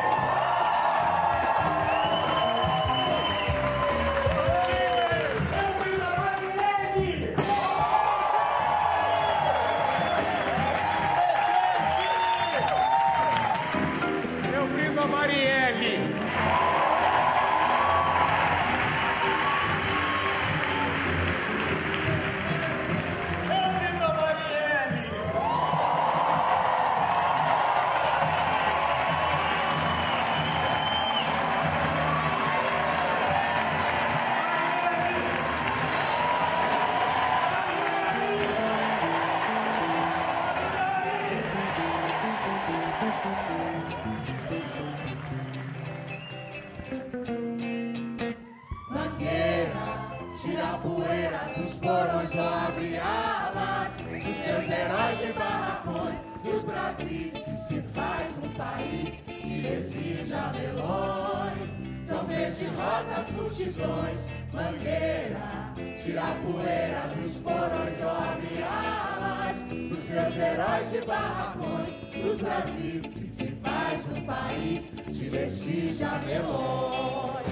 Porões abre alas dos seus heróis de barracões, dos Brasis que se faz um país de Recife, jamelões. São verde rosas multidões, Mangueira, tira a poeira dos porões abre alas dos seus heróis de barracões, dos Brasis que se faz um país de Recife, jamelões.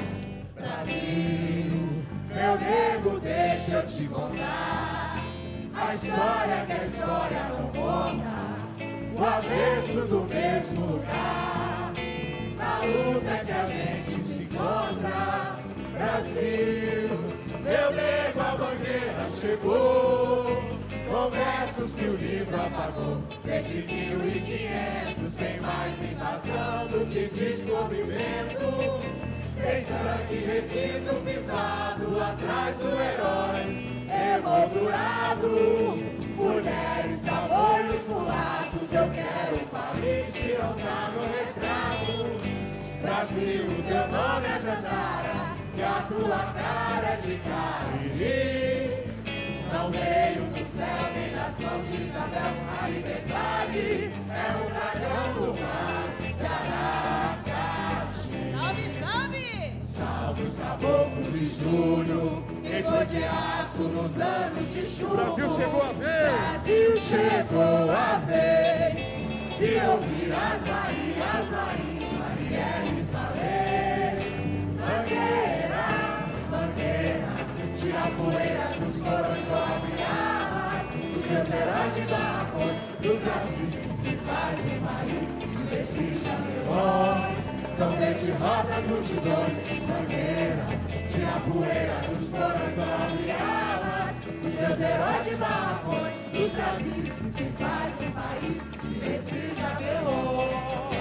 Brasil, meu nego, deixa eu te contar a história que a história não conta, o avesso do mesmo lugar, na luta que a gente se encontra. Brasil, meu nego, a bandeira chegou, com versos que o livro apagou. Desde 1500 tem mais invasão do que descobrimento. Tem sangue retido, pisado atrás do herói, emoldurado. Mulheres, caboios, mulatos, eu quero um país que não tá no retrato. Brasil, teu nome é Dandara, e a tua cara é de Cariri. Não veio do céu nem das mãos de Isabel, a liberdade é um dragão do mar de Aracati. Salve, salve! Salve os caboclos de julho, quem foi de aço nos anos de chuva. Brasil chegou a vez! Brasil chegou a vez de ouvir as Marias, Marielles, Valês. Mangueira, Mangueira, tira a poeira dos porões, abre alas dos seus heróis de barracões, dos Brasis que se faz um país de Recife, jamelões. São verde rosas multidões, Mangueira, tira a poeira dos porões, abre alas dos seus heróis de barracões, dos Brasis que se faz um país de Recife, jamelões.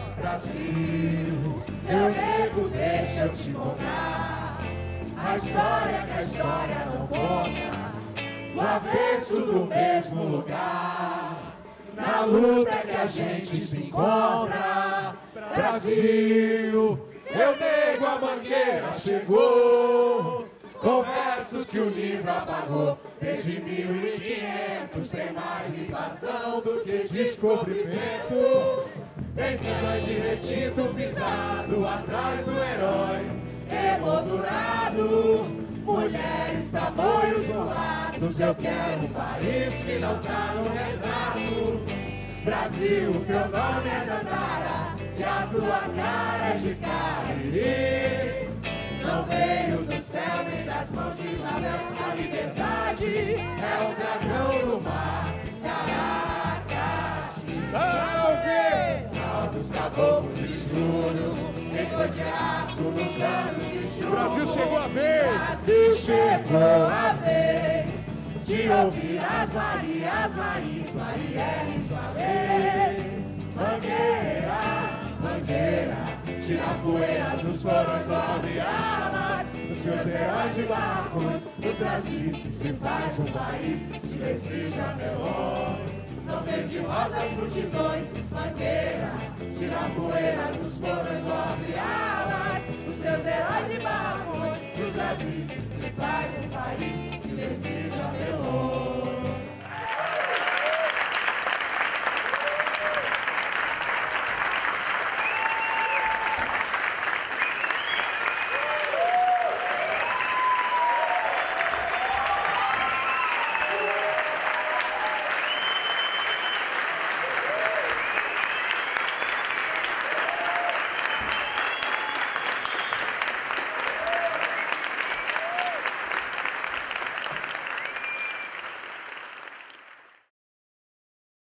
Brasil, meu nego, deixa eu te contar a história que a história não conta, o avesso do mesmo lugar, na luta que a gente se encontra. Brasil, meu nego, a Mangueira chegou, com versos que o livro apagou. Desde 1500 tem mais invasão do que descobrimento. Tem sangue retido, pisado atrás do herói, emoldurado, mulheres, tamanhos mulatos. Eu quero um país que não tá no retrato. Brasil, teu nome é Dandara e a tua cara é de Cariri. Não veio do céu nem das mãos de Isabel. A liberdade é o dragão do mar de Aracati. Salve! Salve os caboclos de choro, quem foi de aço nos anos de chuva. Brasil chegou a vez! Brasil chegou a vez de ouvir as Marias, Maris, Marielles, Valês. Mangueira, mangueira, tira a poeira dos porões, abre alas dos seus heróis de barcos, dos Brasis que se faz um país de vestígio melões. São verde rosas multidões, mangueira, tira a poeira dos porões, abre alas dos seus heróis de barcos, dos Brasis que se faz um país de vestígio.